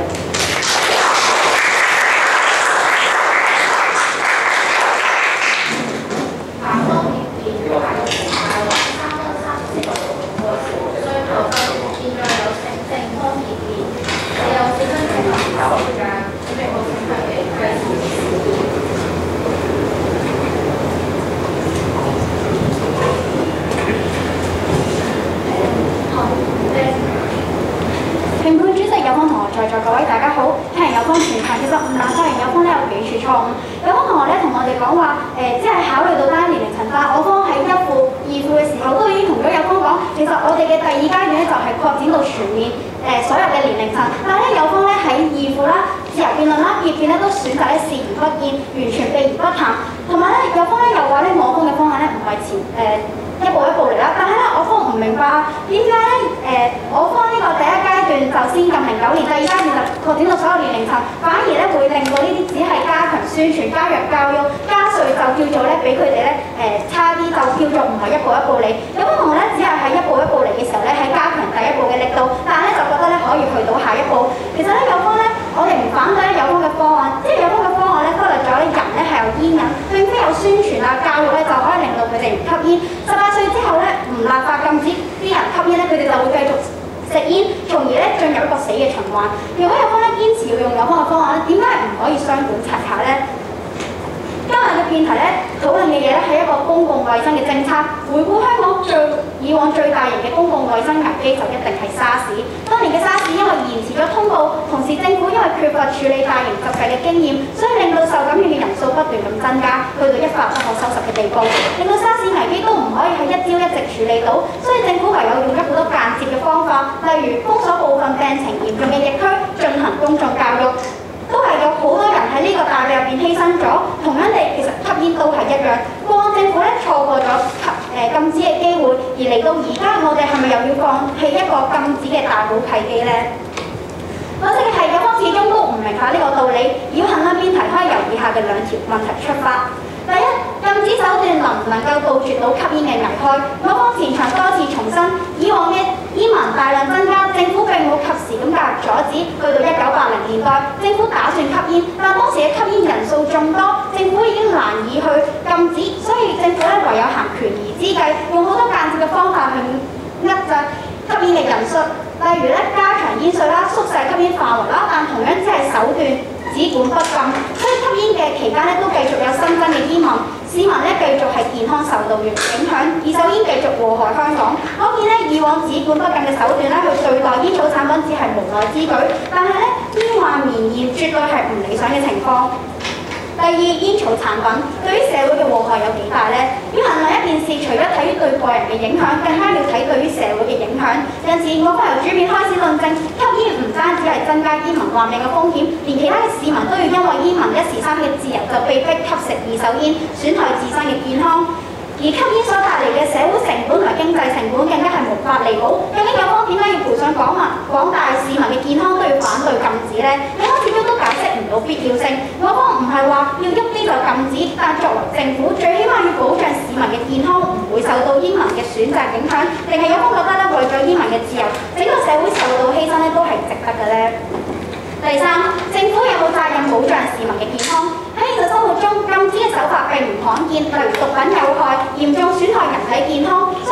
評判主席有方同學，在座各位大家好，聽人有方全場，其實唔難發現有方咧有幾處錯誤。有方同學咧同我哋講話，只係考慮到單年齡層，但我方喺一副二副嘅時候都已經同咗有方講，其實我哋嘅第二階段咧就係擴展到全面所有嘅年齡層，但係咧有方咧喺二副啦、自由辯論啦、結辯咧都選擇咧視而不見，完全避而不談，同埋咧有方咧又話咧我方嘅方案咧唔係一步一步嚟啦，但係咧我方唔明白點解咧我方呢個第一階段就先禁09年，第二階段就擴展到所有年齡層，反而咧會令到呢啲只係加強宣傳、加強教育、加稅就叫做咧俾佢哋咧差啲，就叫做唔係一步一步嚟。有方同學咧只係喺一步一步嚟嘅時候咧喺加強第一步嘅力度，但係咧就覺得咧可以去到下一步。其實咧有方咧我哋唔反對咧有方嘅方案，即係有方嘅方案咧忽略咗咧人咧係有煙癮，並非有宣傳啊教育咧就可以令到佢哋唔吸煙。18歲之後咧唔立法禁止啲人吸煙咧，佢哋就會繼續食煙，從而咧進入一個死嘅循環。如果有方咧堅持要用有方嘅方案咧，點解唔可以雙管齊下咧？今日嘅辯題咧討論嘅嘢咧係一個公共衛生嘅政策。回顧香港以往最大型嘅公共衛生危機就一定係沙士。當年嘅沙士因為延遲咗通報，同時政府因為缺乏處理大型疾病嘅經驗，所以令到受感染嘅人數不斷咁增加，去到一發不可收拾嘅地步，令到沙士危機都唔可以喺一朝一夕處理到，所以政府唯有用咗好多間接嘅方法，例如封鎖部分病情嚴重嘅疫區，進行公眾教育。都係有好多人喺呢個大病入邊犧牲咗。同樣地，其實吸煙都係一樣。過往政府咧錯過咗禁止嘅機會，而嚟到而家，我哋係咪又要放棄一個禁止嘅大好契機呢？可惜嘅係，有方始終都唔明白呢個道理。繞行一邊題可以由以下嘅兩條問題出發。第一，禁止手段能唔能夠杜絕到吸煙嘅危害？我方前場多次重申，以往嘅煙民大量增加，政府並冇及時咁介入阻止。去到1980年代，政府打算吸煙，但當時嘅吸煙人數眾多，政府已經難以去禁止，所以政府咧唯有行權宜之計，用好多間接嘅方法去遏制吸煙嘅人數，例如咧加強煙稅啦、縮細吸煙範圍啦，但同樣只係手段。只管不禁，所以吸煙嘅期間咧都繼續有新增嘅煙民，市民咧繼續係健康受到影響，二手煙繼續禍害香港。可見咧以往只管不禁嘅手段咧去對待煙草產品只係無奈之舉，但係咧煙患綿延絕對係唔理想嘅情況。第二，煙草產品對於社會嘅禍害有幾大呢？要衡量一件事，除咗睇對個人嘅影響，更加要睇對於社會嘅影響。因此，我方由主辯開始論證，吸煙唔單止係增加煙民患病嘅風險，連其他嘅市民都要因為煙民一時三刻嘅自由就被迫吸食二手煙，損害自身嘅健康。而吸煙所帶嚟嘅社會成本同埋經濟成本更加係無法彌補。究竟有方點解要賠上廣大市民嘅健康都要反對禁止呢？有方始終都解釋唔到必要性。我方唔係話要喐啲就禁止，但作為政府，最起碼要保障市民嘅健康唔會受到煙民嘅選擇影響，定係有方覺得咧為咗煙民嘅自由，整個社會受到犧牲咧都係值得嘅呢？第三，政府有冇責任保障市民嘅健康？喺現實生活中，禁止嘅手法並唔罕見，例如毒品有害，嚴重損害人體健康，所以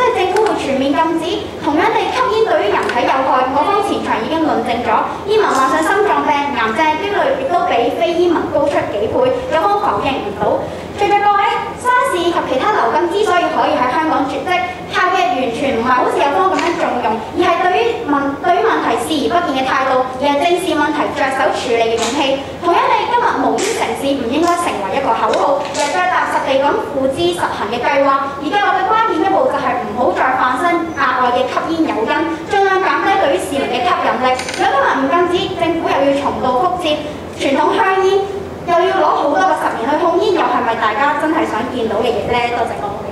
係政府會全面禁止。同樣地，吸煙對於人體有害，我方前場已經論證咗，煙民患上心臟病、癌症嘅機率亦都比非煙民高出幾倍，有方否認唔到。隨著各位，沙士及其他流感之所以可以喺香港絕跡，靠嘅完全唔係好似有方咁樣縱容，而係對於問題視而不見嘅態度，而係正視問題着手處理嘅勇氣。同樣地，今日無煙城市唔應該成為一個口號，而係腳踏實地咁付之實行嘅計劃。而計劃嘅關鍵一步就係唔好再發生額外嘅吸煙誘因，盡量減低對於市民嘅吸引力。如果今日唔禁止，政府又要重蹈覆轍，傳統香煙又要攞好多個10年去控煙，又係咪大家真係想見到嘅嘢呢？多謝各位。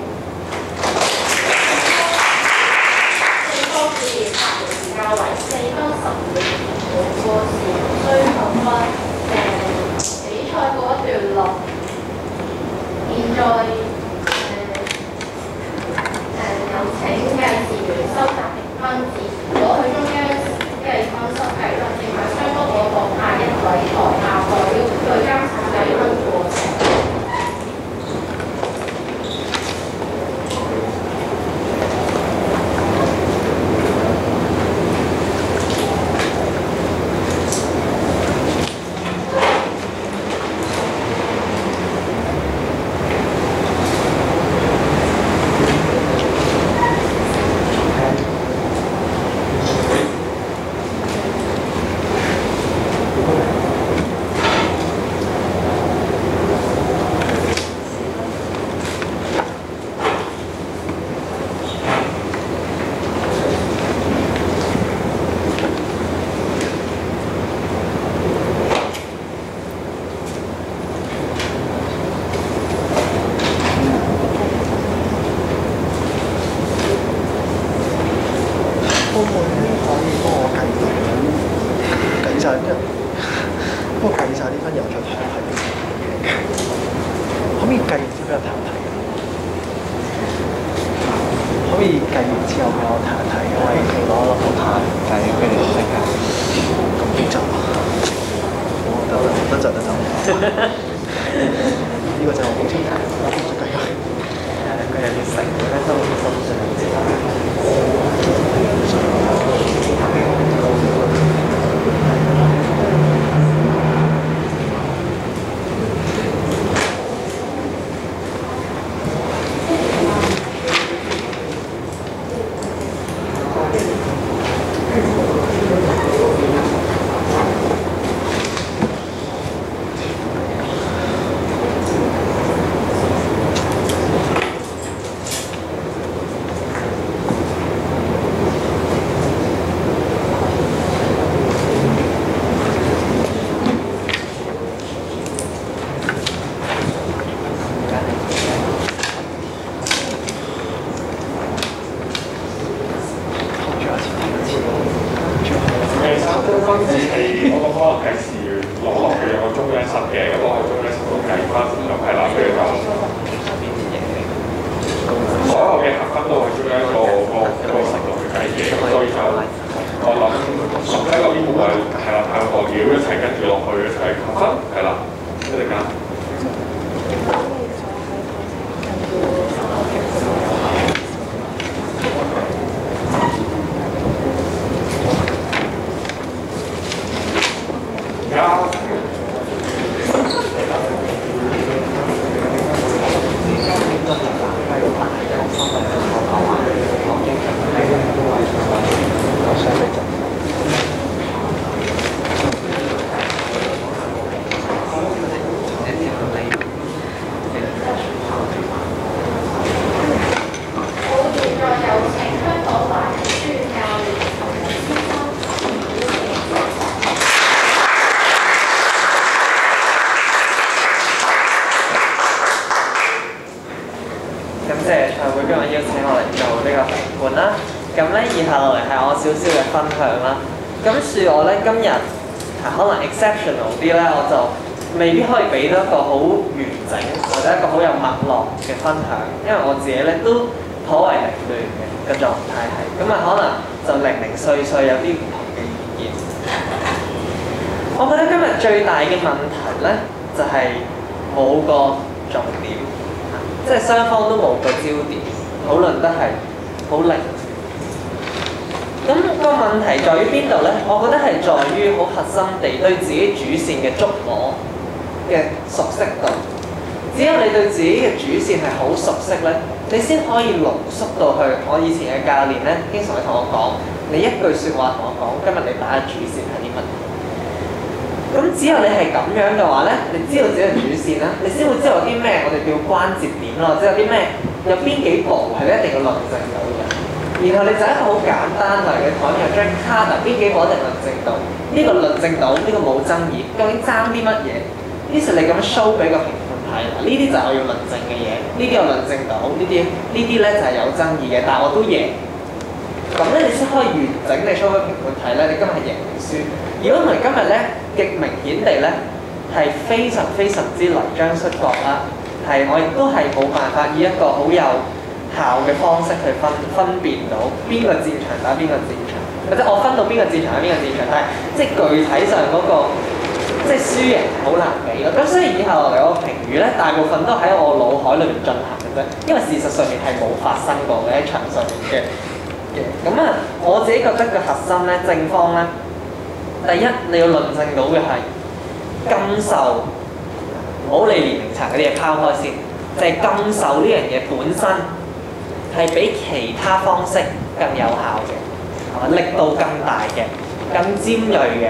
4科試驗發言時間為4分10秒，每個試需扣分。比賽告一段落，現在有請計時員收集評分紙，攞去中央計分室計分，並喺相關嗰個下一位台下代表對監察計分過程。 可能 exceptional 啲咧，我就未必可以俾到一個好完整或者一個好有脈絡嘅分享，因為我自己咧都頗為凌亂嘅狀態係，咁啊可能就零零碎碎有啲唔同嘅意見。我覺得今日最大嘅問題咧，就係冇個重點，即係雙方都冇個焦點，討論得係好零。咁個問題在於邊度呢？我覺得係在於好核心地對自己主線嘅捉摸嘅熟悉度。只有你對自己嘅主線係好熟悉呢，你先可以濃縮到去。我以前嘅教練呢，經常會同我講：你一句説話同我講，今日你打嘅主線係啲乜嘢？咁只有你係咁樣嘅話呢，你知道自己嘅主線啦，你先會知道有啲咩我哋叫關節點咯，即係有啲咩有邊幾步係你一定要論證到嘅。然後你就一個好簡單嚟嘅台面張卡，嗱邊幾步一定論證到，呢個論證到，呢個冇爭議，究竟爭啲乜嘢？於是你咁樣 show 俾個評判睇，呢啲就係我要論證嘅嘢，呢啲我論證到，呢啲咧就係有爭議嘅，但係我都贏。咁咧你先可以完整地 show 俾評判睇咧，你今日係贏定輸。如果唔係今日咧，極明顯地咧係非常非常之泥漿摔角啦，係我亦都係冇辦法以一個好有效嘅方式去分辨到邊個戰場打邊個戰場，或者我分到邊個戰場打邊個戰場，但係即係具體上嗰個即係輸贏好難比咯。咁所以以後落嚟我評語咧，大部分都喺我腦海裏面進行嘅啫，因為事實上面係冇發生過嘅喺場上面嘅。咁啊，我自己覺得個核心咧，正方咧，第一你要論證到嘅係禁售，唔好理年齡層嗰啲嘢拋開先，就係禁售呢樣嘢本身係比其他方式更有效嘅，係嘛？力度更大嘅，更尖鋭嘅。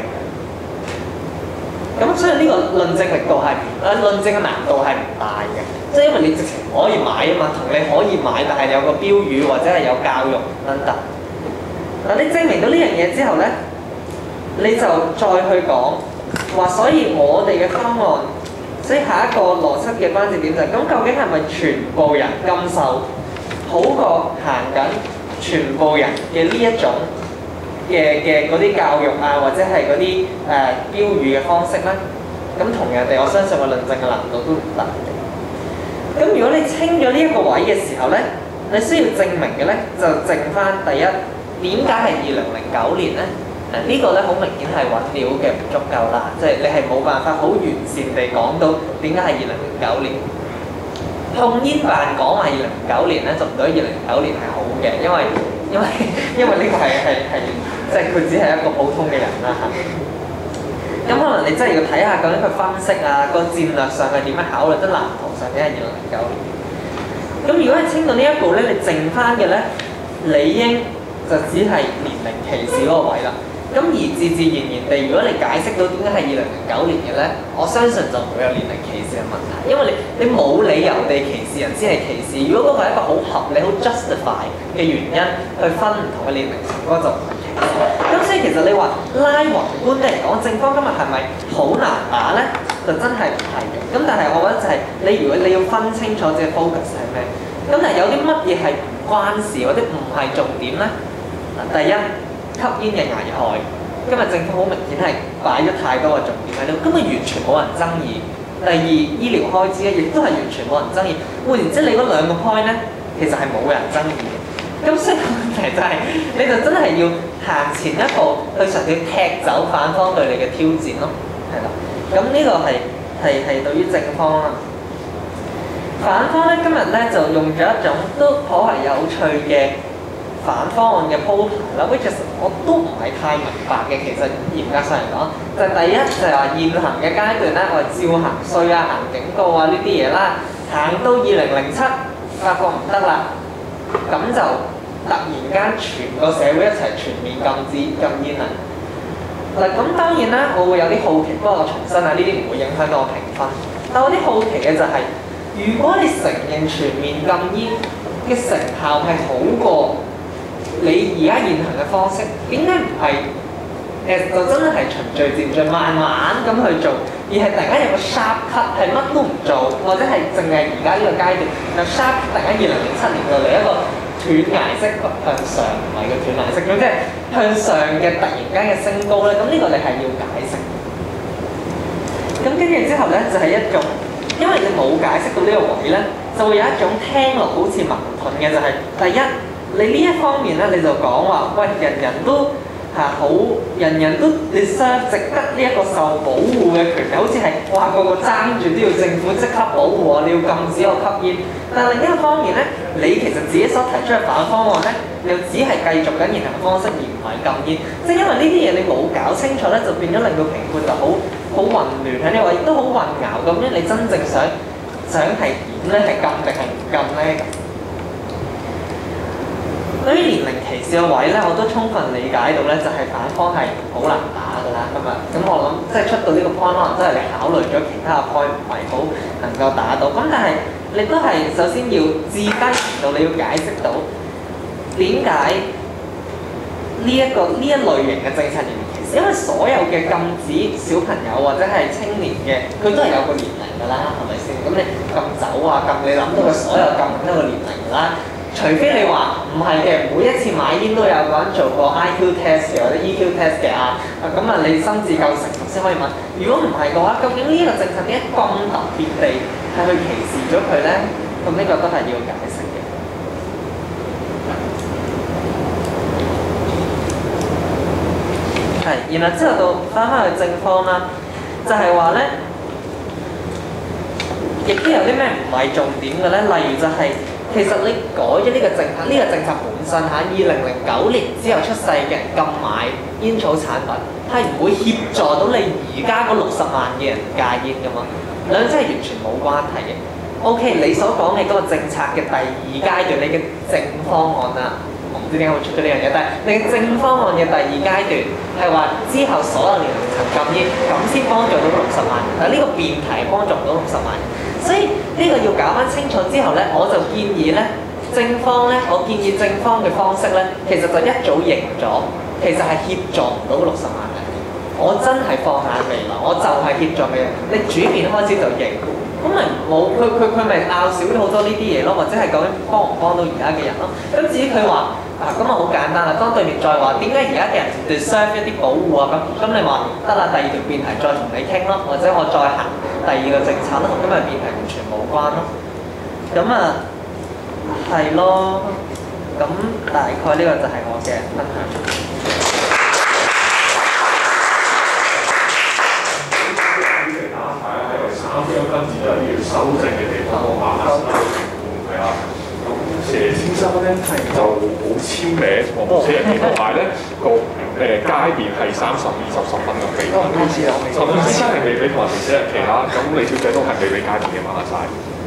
咁所以呢個論證力度係論證嘅難度係唔大嘅，即係因為你直情唔可以買啊嘛，同你可以買，但係有個標語或者係有教育等等。嗱，你證明到呢樣嘢之後咧，你就再去講話，所以我哋嘅方案，所以下一個邏輯嘅關節點就係咁，究竟係咪全部人禁售好過行緊全部人嘅呢一種嘅嗰啲教育啊，或者係嗰啲標語嘅方式咧？咁同樣地，我相信個論證嘅難度都唔大嘅。咁如果你清咗呢一個位嘅時候咧，你需要證明嘅咧就剩翻第一，點解係2009年咧？呢個咧好明顯係揾料嘅唔足夠啦，即係你係冇辦法好完善地講到點解係2009年。控煙辦講話2009年咧，就唔代表2009年係好嘅，因為呢個係即係佢只係一個普通嘅人啦嚇。咁可能你真係要睇下究竟佢分析啊，個戰略上係點樣考慮，即藍圖上點係2009年。咁如果係清到呢一步咧，你剩翻嘅咧，理應就只係年齡歧視嗰個位啦。咁而自然地，如果你解釋到點解係2009年嘅咧，我相信就唔會有年齡歧視嘅問題，因為你冇理由地歧視人先係歧視。如果嗰個係一個好合理、好 justify 嘅原因去分唔同嘅年齡層，嗰個就唔係歧視。咁所以其實你話拉宏觀啲嚟講，正方今日係咪好難打咧？就真係唔係嘅。咁但係我覺得就係如果你要分清楚自己 focus 係咩，咁但係有啲乜嘢係唔關事或者唔係重點咧？第一，吸煙嘅危害，今日政府好明顯係擺咗太多嘅重點喺度，根本完全冇人爭議。第二，醫療開支咧，亦都係完全冇人爭議。換言之，你嗰兩個 point 咧，其實係冇人爭議嘅。咁所以問題就係，你就真係要行前一步去嘗試踢走反方對你嘅挑戰咯，係啦。咁呢個係對於正方啦。反方咧，今日咧就用咗一種都頗為有趣嘅反方案嘅鋪排啦 ，which is 我都唔係太明白嘅。其實嚴格上嚟講，就第一就係話現行嘅階段咧，我哋照行稅啊、行警告啊呢啲嘢啦，行到2007發覺唔得啦，咁就突然間全個社會一齊全面禁煙啊！嗱，咁當然啦，我會有啲好奇，不過我重申啊，呢啲唔會影響到我評分。但我啲好奇嘅就係，如果你承認全面禁煙嘅成效係好過你而家現行嘅方式，點解唔係就真係循序漸進，慢慢咁去做，而係突然間有個 sharp cut 係乜都唔做，或者係淨係而家呢個階段，就 sharp 突然間2007年就嚟一個斷崖式向上，唔係個斷崖式，咁即係向上嘅突然間嘅升高咧。咁呢個你係要解釋。咁跟住之後咧，就係一種，因為你冇解釋到呢個位咧，就會有一種聽落好似矛盾嘅，就係第一。你呢一方面咧，你就講話，喂，人人都好人人都 deserve 值得呢一個受保護嘅權利，好似係哇個個爭住都要政府即刻保護我，你要禁止我吸煙。但另一個方面咧，你其實自己所提出嘅反方案咧，又只係繼續緊現行方式而唔係禁煙。即係因為呢啲嘢你冇搞清楚咧，就變咗令到評判就好混亂喺呢個，亦都好混淆。咁樣你真正想係點咧？係禁定係唔禁咧？對於年齡歧視嘅位咧，我都充分理解到咧，就係反方係好難打㗎啦，咁我諗即係出到呢個 point，可能真係你考慮咗其他嘅 point 唔係好能夠打到。咁但係你都係首先要至低程度，你要解釋到點解呢一類型嘅政策年齡歧視，因為所有嘅禁止小朋友或者係青年嘅，佢都係有個年齡㗎啦，係咪先？咁你禁酒啊，禁你諗到嘅所有禁都有個年齡㗎啦。除非你話唔係嘅，每一次買煙都有個人做過 IQ test 嘅或者 EQ test 嘅咁你心智夠成熟先可以問。如果唔係嘅話，究竟呢一個政策點解咁特別地係去歧視咗佢咧？咁呢個都係要解釋嘅。係，然後之後到翻去正方啦，就係話咧，亦都有啲咩唔係重點嘅咧，例如就係、其實你改咗呢個政策，呢個政策本身2009年之後出世嘅人禁買煙草產品，係唔會協助到你而家嗰60萬嘅人戒煙㗎嘛，兩者係完全冇關係嘅。OK， 你所講嘅嗰個政策嘅第二階段，你嘅正方案啦，我唔知點解會出咗呢樣嘢，但係你嘅正方案嘅第二階段係話之後所有年齡層禁煙，咁先幫助到60萬人，但係呢個辯題係幫助唔到60萬人。所以呢個要搞翻清楚之後咧，我就建議咧，正方咧，我建議正方嘅方式咧，其實就一早認咗，其實係協助唔到60萬人。我真係放眼未來，我就係協助未來。你主面開始就認，咁咪冇佢咪拗少咗好多呢啲嘢咯，或者係究竟幫唔幫到而家嘅人咯？咁至於佢話咁啊好簡單啦，當對面再話點解而家嘅人 deserve 一啲保護啊咁你話得啦，第二條辯題再同你傾咯，或者我再行第二個政策咯，同今日辯題完全冇關咯。咁係咯，咁大概呢個就係我嘅分享。 3張跟住有啲要修正嘅地方，我馬上係啊。咁謝先生咧就冇簽名，我冇寫入邊，同埋咧個街邊係30、20、10分咁俾。唔好意思啊，陳先生係未俾同埋寫日期啦，咁李小姐都係未俾街邊嘅馬晒。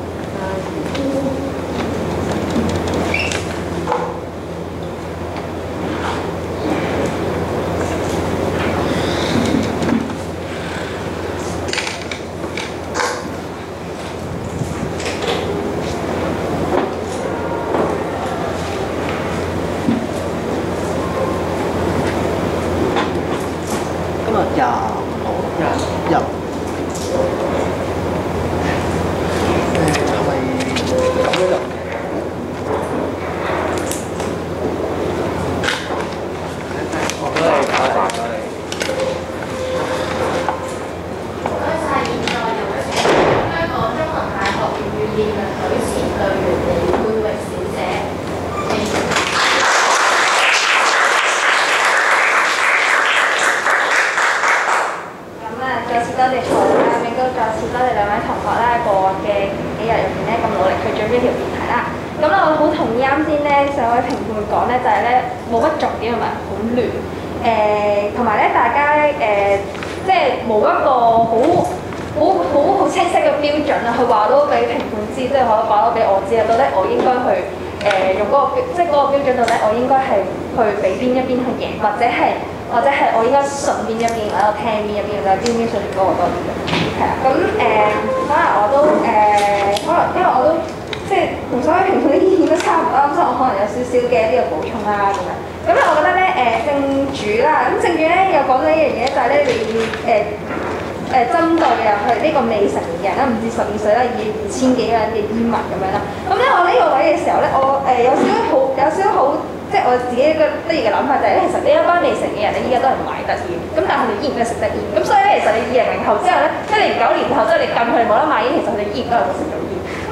或者係我應該順邊一邊，或者我聽邊一邊，就係邊順嗰個多啲嘅。係啊，咁可能我都可能因為我都即係同所有評判嘅意見都差唔多，所以我可能有少少嘅呢個補充啦咁樣。咁咧，我覺得咧正主啦，咁正主咧又講咗一樣嘢，就係咧你針對嘅係呢個未成年人啦，5至12歲啦，以2000幾個人嘅煙民咁樣啦。咁咧我呢個位嘅時候咧，我有少少好。即係我自己一個得意嘅諗法就係咧，其實呢一班未成年人咧，依家都係唔買得煙，咁但係佢哋依然都係食得煙。咁所以咧，其實你2000後之後咧，1009年後即係你禁佢哋冇得買煙，其實佢哋依然都係會食到煙。咁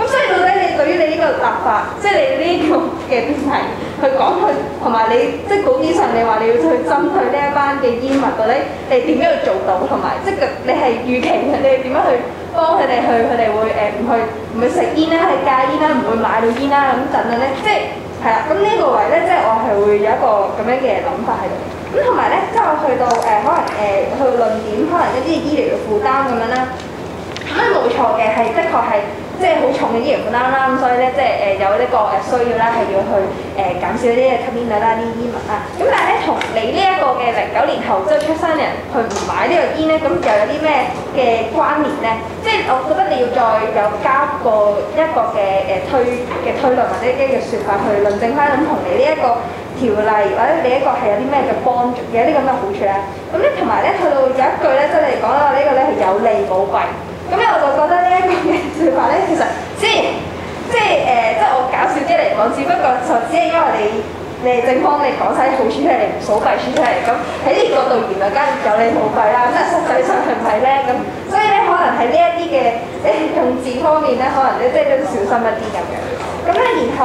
所以到底你對於你呢個立法，即係你呢個嘅標題去講佢，同埋你即係稿件上你話你要去針對呢一班嘅煙民，到底你點樣去做到，同埋即係你係預期佢哋點樣去幫佢哋佢哋會唔去食煙啦，係戒煙啦，唔會買到煙啦咁等等咧，即係係啦。咁呢個位咧，即係我係會有一個咁樣嘅諗法喺度。咁同埋咧，即係我去到可能去到論點，可能一啲醫療嘅負擔咁樣啦。咁冇錯嘅，係的確係即係好重嘅醫療負擔啦。咁所以咧，即係有呢個需要啦，係要去減少呢啲嘅吸煙率啦、啲煙民啦。咁但係咧，同你呢一個嘅09年後即係出生嘅人去唔買呢個煙咧，咁又有啲咩嘅關聯咧？即係我覺得你要再有加個一個嘅推論或者一啲嘅説法去論證翻，咁同你呢一個條例或者你一個係有啲咩嘅幫助，有啲咁嘅好處咧。咁咧同埋咧，去到有一句咧，即係你講啦，呢個咧係有利冇弊。咁咧我就覺得呢一個嘅説法咧，其實即係我搞笑啲嚟講，只不過就只係因為你哋正方你講晒啲好處出嚟，唔數弊處出嚟，咁喺呢個度言論間有利冇弊啦。咁但係實際上係唔係咧？咁所以咧，可能喺呢一啲嘅用字方面咧，可能你即係都要小心一啲咁樣。咁咧，然後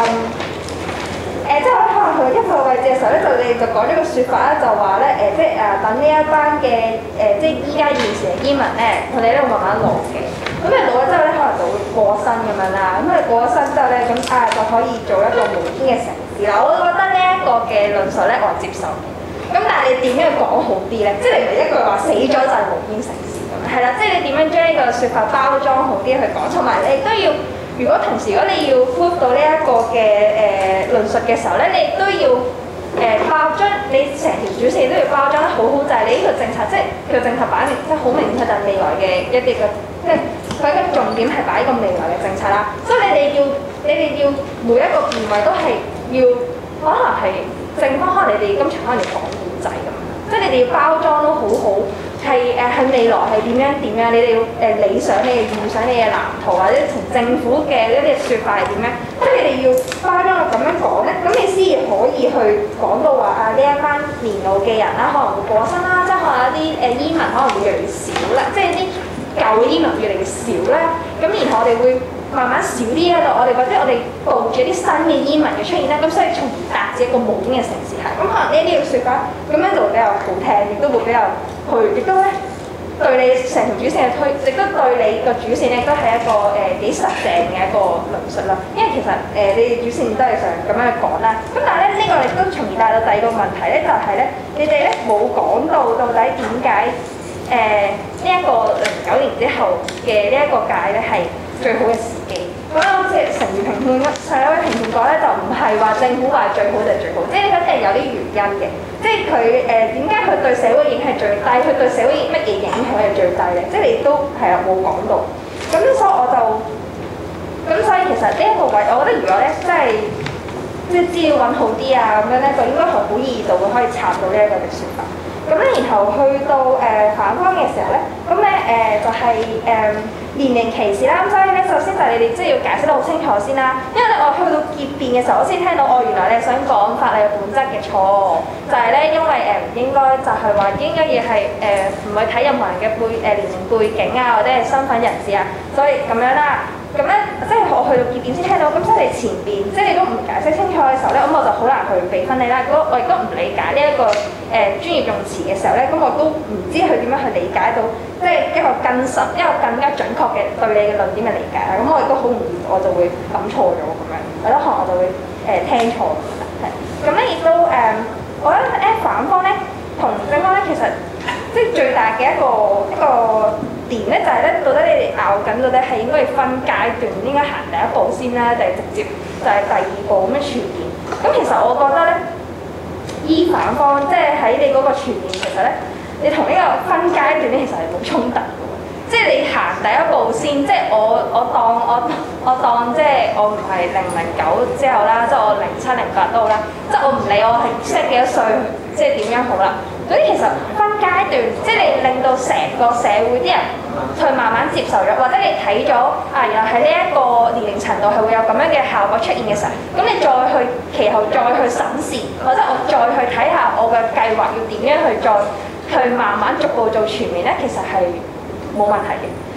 即係可能去一個位置嘅時候咧，你就講咗個説法咧，就話咧等呢一班嘅即係依家現時嘅煙民咧，佢哋咧會慢慢老嘅。咁你老咗之後咧，可能就會過身咁樣啦。咁佢過咗身之後咧，咁就可以做一個無煙嘅城市啦。我覺得呢一個嘅論述咧，我係接受嘅。咁但係你點樣講好啲咧？即係你唔係一句話死咗就係無煙城市咁樣，係啦。即係你點樣將呢個説法包裝好啲去講，同埋你都要。如果同時，如果你要 prove 到呢一個嘅論述嘅時候咧，你亦都要包裝你成條主線都要包裝得好好，就係你呢個政策，即係佢政策擺明，即係好明顯就係未來嘅一啲嘅，即係佢一個重點係擺個未來嘅政策啦。所以你哋要每一個辯位都係要，可能係正方，可能你哋今場可能要講故仔咁樣，即係你哋要包裝都好好。係未來係點樣？你哋要理想你嘅預想你嘅藍圖，或者同政府嘅一啲説法係點樣？即係你哋要包裝到咁樣講咧，咁你先可以去講到話呢一班年老嘅人啦，可能會過身啦，即係可能有啲煙民可能會越嚟越少啦，即係啲舊嘅煙民越嚟越少啦。咁然後我哋會慢慢少啲喺度，或者我哋佈住啲新嘅煙民嘅出現啦，咁所以從而達至一個無煙嘅城市係。咁可能呢啲嘅説法咁樣就會比較好聽，亦都會比較。亦都咧對你成條主線嘅推，亦都對你個主線咧都係一個幾實淨嘅一個論述啦。因為其實你哋主線都係想咁樣去講啦。咁但係咧呢個亦都從而帶到第二個問題咧，就係咧你哋咧冇講到底點解呢一個09年之後嘅呢一個屆咧係最好嘅時機。咁好似成語評判上一位評判講咧，就唔係話政府話最好就係最好，即係呢個一定有啲原因嘅。即係佢點解佢對社會影響係最低，佢對社會乜嘢影響係最低咧？即係你都係啦冇講到。咁所以我就所以其實呢一個位，我覺得如果咧即係資料揾好啲啊咁樣咧，就應該係好易就會可以插到呢一個嘅説法。咁咧，然後去到反方嘅時候咧，咁咧就係年齡歧視啦。咁所以咧，首先就係你哋即係要解釋得好清楚先啦。因為咧，我去到結辯嘅時候，我先聽到原來你係想講法例嘅本質嘅錯，就係咧因為唔應該就係話應該要係唔去睇任何人嘅年齡背景啊，或者係身份人士啊，所以咁樣啦。咁咧，即係我去到結辯先聽到，咁即係你前邊，即係你都唔解釋清楚嘅時候咧，咁我就好難去俾分你啦。如果我亦都唔理解呢一個專業用詞嘅時候咧，咁我都唔知佢點樣去理解到，即係一個更加準確嘅對你嘅論點嘅理解啦。咁我亦都好唔易，我就會諗錯咗咁樣，有得可能我就會聽錯係。咁咧亦都我覺得反方咧同正方咧，其實即係最大嘅一個點咧就係咧，到底你哋拗緊到底係應該要分階段，應該行第一步先啦，定係直接就係第二步咁樣全面？咁其實我覺得咧，依反方即係喺你嗰個全面，其實咧，你同呢個分階段咧，其實係冇衝突嘅喎。即係你行第一步先，即係我當即係我唔係009之後啦，即係我07、08都好啦，即係我唔理我係識幾多歲，即係點樣好啦。所以其實分階段，即係你令到成個社會啲人去慢慢接受咗，或者你睇咗原來喺呢一個年齡層度係會有咁樣嘅效果出現嘅時候，咁你再去其後再去審視，或者我再去睇下我嘅計劃要點樣去再去慢慢逐步做全面咧，其實係冇問題嘅。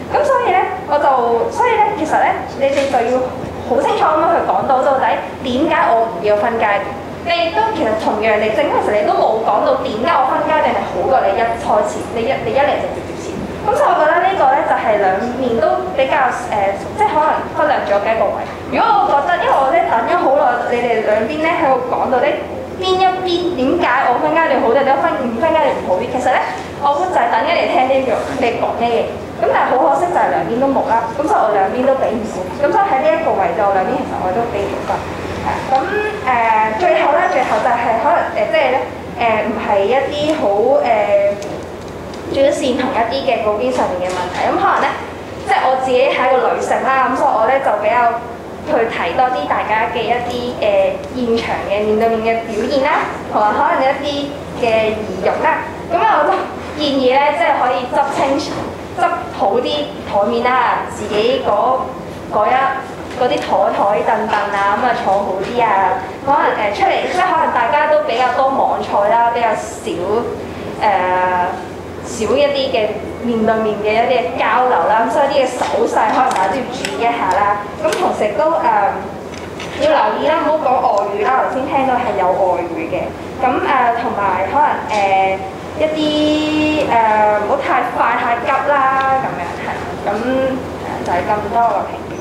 咁所以咧，其實咧，你哋就要好清楚咁樣去講到底點解我唔要分階段。你亦都其實同樣地，正其實你都冇講到點解我分階段係好過你一開始，你一嚟就直接試。咁所以我覺得呢個咧就係兩面都比較即係可能忽略咗嘅一個位。如果我覺得，因為我咧等咗好耐，你哋兩邊咧喺度講到咧邊一邊點解我分階段好啲，點解唔分階段唔好啲？其實咧，我就係等緊嚟聽呢樣你講呢嘢。咁但係好可惜就係兩邊都冇啦。咁所以我兩邊都俾唔到。咁所以喺呢一個位度，兩邊其實我都俾唔到分。咁最後就係可能即係咧唔係一啲好主要線同一啲嘅稿件上面嘅問題。咁可能咧，即係我自己係一個女性啦，咁所以我咧就比較去睇多啲大家嘅一啲現場嘅面對面嘅表現啦，同埋可能一啲嘅儀容啦。咁我都建議咧，即係可以執好啲台面啦，自己嗰啲台凳啊，咁啊坐好啲啊，可能出嚟即係可能大家都比較多網菜啦，比較少一啲嘅面對面嘅一啲交流啦，咁所以啲嘅手勢可能大家都要注意一下啦。咁同時都要留意啦，唔好講外語啦，頭先聽到係有外語嘅。咁同埋可能一啲唔好太快太急啦，咁樣係。咁就係咁多個評語。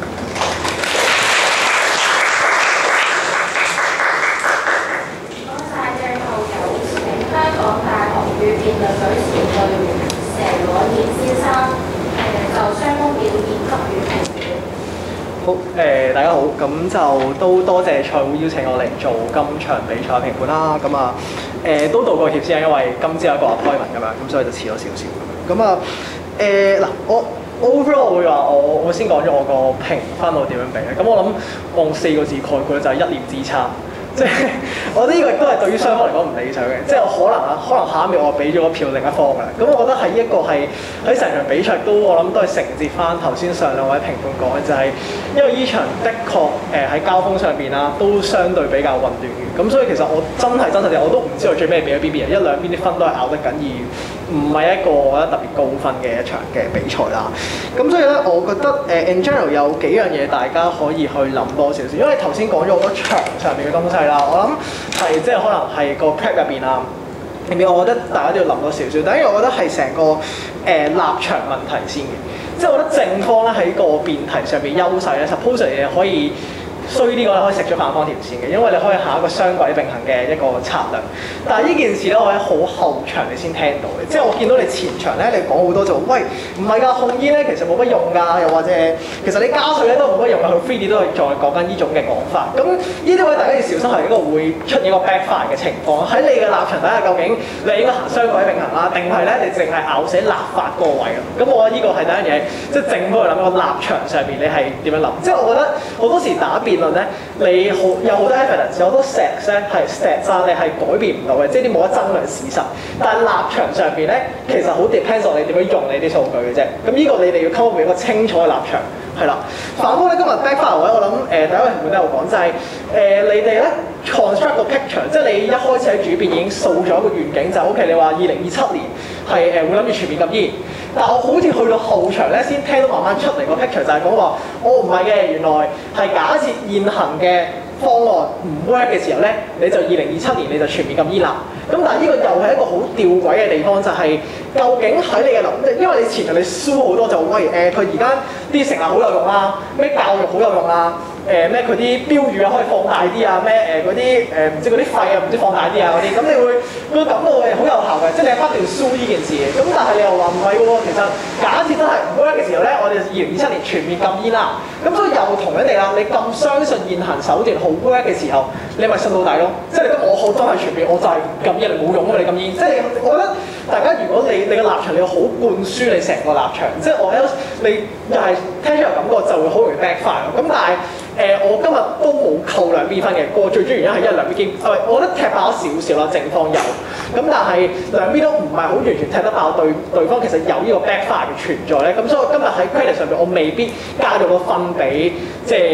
香港大學與辯論隊前隊員佘朗業先生就雙方表現給予評語。 好大家好，咁就都多謝賽會邀請我嚟做今場比賽評判啦。咁啊都道個歉先，因為今朝有一個 appointment 咁樣，咁所以就遲咗少少咁樣。咁啊嗱，我 overall 我會話我先講咗我個評分我點樣俾咧。咁我諗用4個字概括就係一念之差。即係我覺得呢個亦都係對於雙方嚟講唔理想嘅，即係我可能下一秒我俾咗個票另一方㗎啦。咁我覺得係一個係喺成場比賽我諗都係承接翻頭先上兩位評判講嘅，就係因為呢場的確喺交鋒上邊啦，都相對比較混亂嘅。咁所以其實我真係我都唔知道最尾俾咗邊邊人，因為兩邊啲分都係咬得緊，而唔係一個我覺得特別高分嘅一場嘅比賽啦。咁所以咧，我覺得in general 有幾樣嘢大家可以去諗多少少，因為頭先講咗好多場上面嘅東西啦，我諗係即係可能係個 prep 入邊啊，入面我覺得大家都要諗多少少。第一，我覺得係成個立場問題先嘅，即係我覺得正方咧喺個辯題上面優勢咧 suppose 你可以。衰啲講你可以食咗反方條線嘅，因為你可以下一個雙軌並行嘅一個策略。但係呢件事咧，我喺好後場你先聽到嘅，即係我見到你前場咧，你講好多就喂唔係㗎，控煙咧其實冇乜用㗎，又或者其實你加稅咧都冇乜用㗎，佢 3D 都係再講緊呢種嘅講法。咁呢啲位大家要小心係一個會出現一個 backfire 嘅情況。喺你嘅立場底下，究竟你應該行雙軌並行啦，定係咧你淨係咬死立法嗰個位啊？咁我覺得呢個係第一樣嘢，即係正方去諗個立場上邊你係點樣諗？即係我覺得好多時打辯論咧，你有好多 evidence， 有好多 stats 咧係 stats 你係改變唔到嘅，即係啲冇得爭論事實。但係立場上邊咧，其實好 depends on 你點樣用你啲數據嘅啫。咁呢個你哋要 come up with 一個清楚嘅立場，係啦。反方咧今日 backfire 位，我諗第一位評判都有講，就係你哋咧 construct 個 picture， 即係你一開始喺主辯已經掃咗一個願景，就 OK。你話2027年係會諗住全面禁煙。但我好似去到後場咧，先聽到慢慢出嚟個 picture 就係講話，唔係嘅，原來係假設現行嘅方案唔 work 嘅時候咧，你就2027年你就全面禁煙啦。咁但係呢個又係一個好吊詭嘅地方，就係、究竟喺你嘅諗，因為你前場你 show 好多就喂佢而家啲成立好有用啦，咩教育好有用啦。咩佢啲標語啊可以放大啲啊，咩嗰啲唔知嗰啲肺啊唔知放大啲啊嗰啲，咁你會感到好有效嘅，即係你不斷 show 呢件事嘅。咁但係你又話唔係喎，其實假設真係唔 work 嘅時候咧，我哋2027年全面禁煙啦。咁所以又同樣地啦，你咁相信現行手段好 work 嘅時候，你咪信到底咯。即係你覺得我好真係全面，我就係禁煙，你冇用啊你禁煙。即係我覺得大家如果你嘅立場你要好灌輸你成個立場，即係我你又係聽出嚟感覺就會好容易 backfire。咁但係我今日都冇扣兩邊分嘅，個最主要原因係因為兩邊已經，我覺得踢爆咗少少啦，正方有，咁但係兩邊都唔係好完全踢得爆對方，其實有呢個 backfire 嘅存在咧，咁所以我今日喺 credit 上面我未必加咗個分俾即係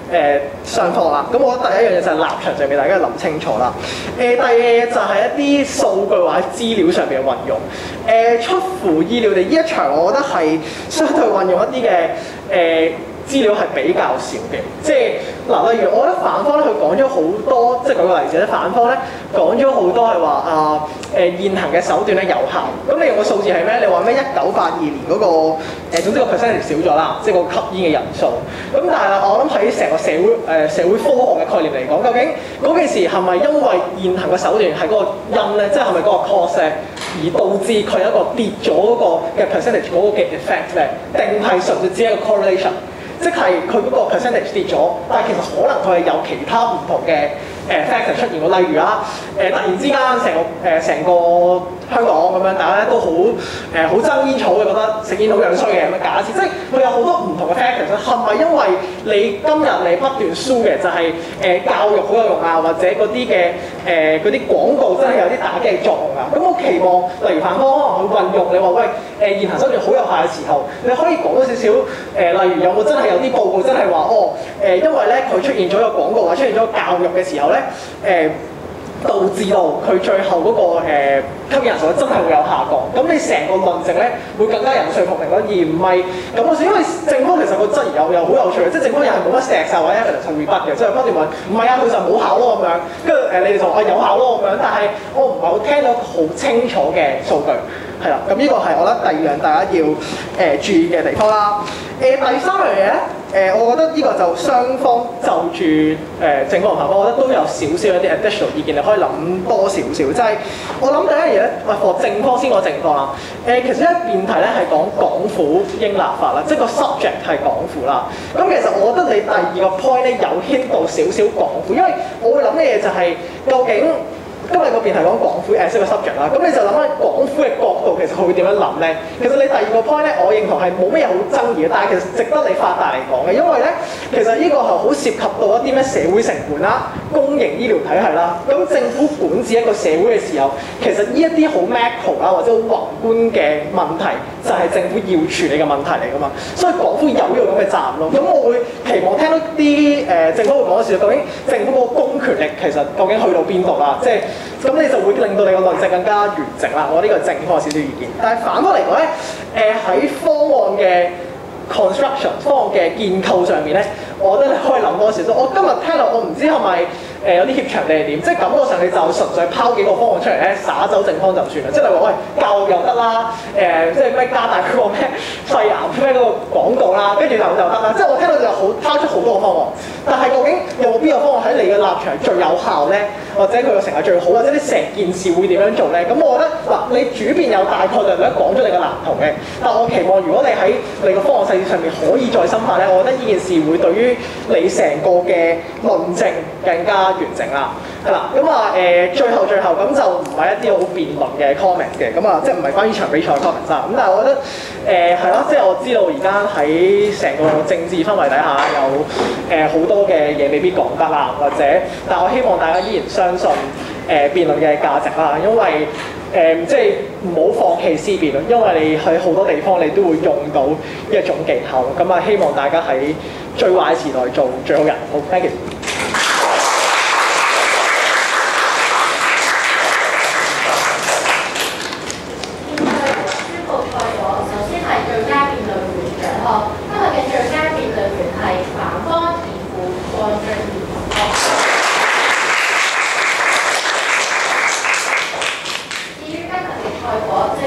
上課啦。咁我覺得第一樣嘢就係立場上面大家要諗清楚啦。第二嘢就係一啲數據或者資料上面嘅運用。出乎意料地，呢一場我覺得係相對運用一啲嘅資料係比較少嘅，即係嗱，例如我覺得反方咧，佢講咗好多，即係舉個例子咧，反方咧講咗好多係話現行嘅手段咧有效。咁你用個數字係咩？你話咩？1982年嗰個總之個 percentage 少咗啦，即係個吸煙嘅人數。咁但係我諗喺成個社會科學嘅概念嚟講，究竟嗰件事係咪因為現行嘅手段係嗰個因咧，即係係咪嗰個 cause 而導致佢有一個跌咗嗰個嘅 percentage 嗰個嘅 effect 咧？定係純粹只係一個 correlation？即係佢嗰個 percentage 跌咗，但係其實可能佢係有其他唔同嘅factor 出現喎。例如突然之間成個香港咁樣，大家都好憎煙草嘅，覺得食煙好樣衰嘅咁樣假設，即係佢有好多唔同嘅 factor。係咪因為你今日你不斷 show 嘅就係教育好有用啊，或者嗰啲嘅嗰啲廣告真係有啲打擊嘅作用啊？咁我期望例如反方可能去運用你話喂現行手段好有效嘅時候，你可以講多少少例如有冇真係有啲報告真係話因為咧佢出現咗個廣告或者出現咗教育嘅時候咧導致到佢最後嗰個吸引人數真係會有下降，咁你成個論證咧會更加有說服力咯，而唔係咁嘅事。因為正方其實個質疑又好有趣嘅，即係正方又係冇乜石實或者 evidence 去 rebut嘅，即係不斷問唔係啊，佢就冇效咯咁樣，跟住你哋就話有效咯咁樣，但係我唔係好聽到好清楚嘅數據，係啦，咁呢個係我覺得第二樣大家要注意嘅地方啦。第三樣嘢咧，我覺得呢個就雙方就住正方同反方，我覺得都有少少一啲 additional 意見，你可以諗多少少。即係我諗第一樣嘢咧，正方先講正方啦。其實呢辯題咧係講港府應立法啦，即係個 subject 係港府啦。咁其實我覺得你第二個 point 咧有牽到少少港府，因為我會諗嘅嘢就係究竟。今日個辯題講港府as a subject 啦，咁你就諗下港府嘅角度，其實佢會點樣諗咧？其實你第二個 point 咧，我認同係冇咩嘢好爭議嘅，但係其實值得你發達嚟講嘅，因為咧，其實呢個係好涉及到一啲咩社會成本啦、公營醫療體系啦，咁政府管治一個社會嘅時候，其實呢一啲好 macro 啦或者好宏觀嘅問題，就係政府要處理嘅問題嚟噶嘛，所以港府有呢個咁嘅責任咯。咁我會期望聽到啲政府會講嘅時候，究竟政府個公權力其實究竟去到邊度啦？即係咁你就會令到你個論證更加完整啦。我呢個係正方有少少意見，但係反方嚟講咧，喺方案嘅 construction 方案嘅建構上面咧，我覺得你可以諗多少少。我今日聽落，我唔知係咪有啲怯場定係點，即係感覺上你就純粹拋幾個方案出嚟咧，灑走正方就算啦。即係例如話喂教育又得啦，即係咩加大嗰個咩肺癌咩嗰個廣告啦，跟住就得啦。即係我聽到就拋出好多個方案，但係究竟有冇邊個方案喺你嘅立場最有效咧？或者佢個成效最好，或者你成件事會點樣做咧？咁我覺得嗱，你主辯有大概略略講咗你嘅藍圖嘅，但我期望如果你喺你個方案細節上面可以再深化咧，我覺得呢件事會對於你成個嘅論證更加完整啦。係啦，咁最後咁就唔係一啲好辯論嘅 comment 嘅，咁即係唔係關於場比賽 comment 啦。咁但係我覺得係咯，即係我知道而家喺成個政治氛圍底下有好多嘅嘢未必講得啦，或者，但我希望大家依然相信辯論嘅價值啦，因為即係唔好放棄思辨，因為你喺好多地方你都會用到呢一種技巧。咁希望大家喺最壞時代做最好人。好 ，thank you。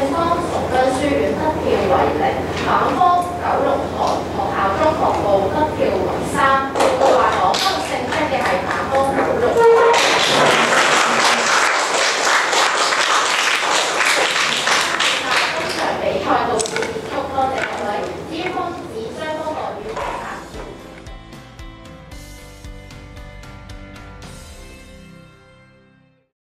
反方9龍塘學校中學部得票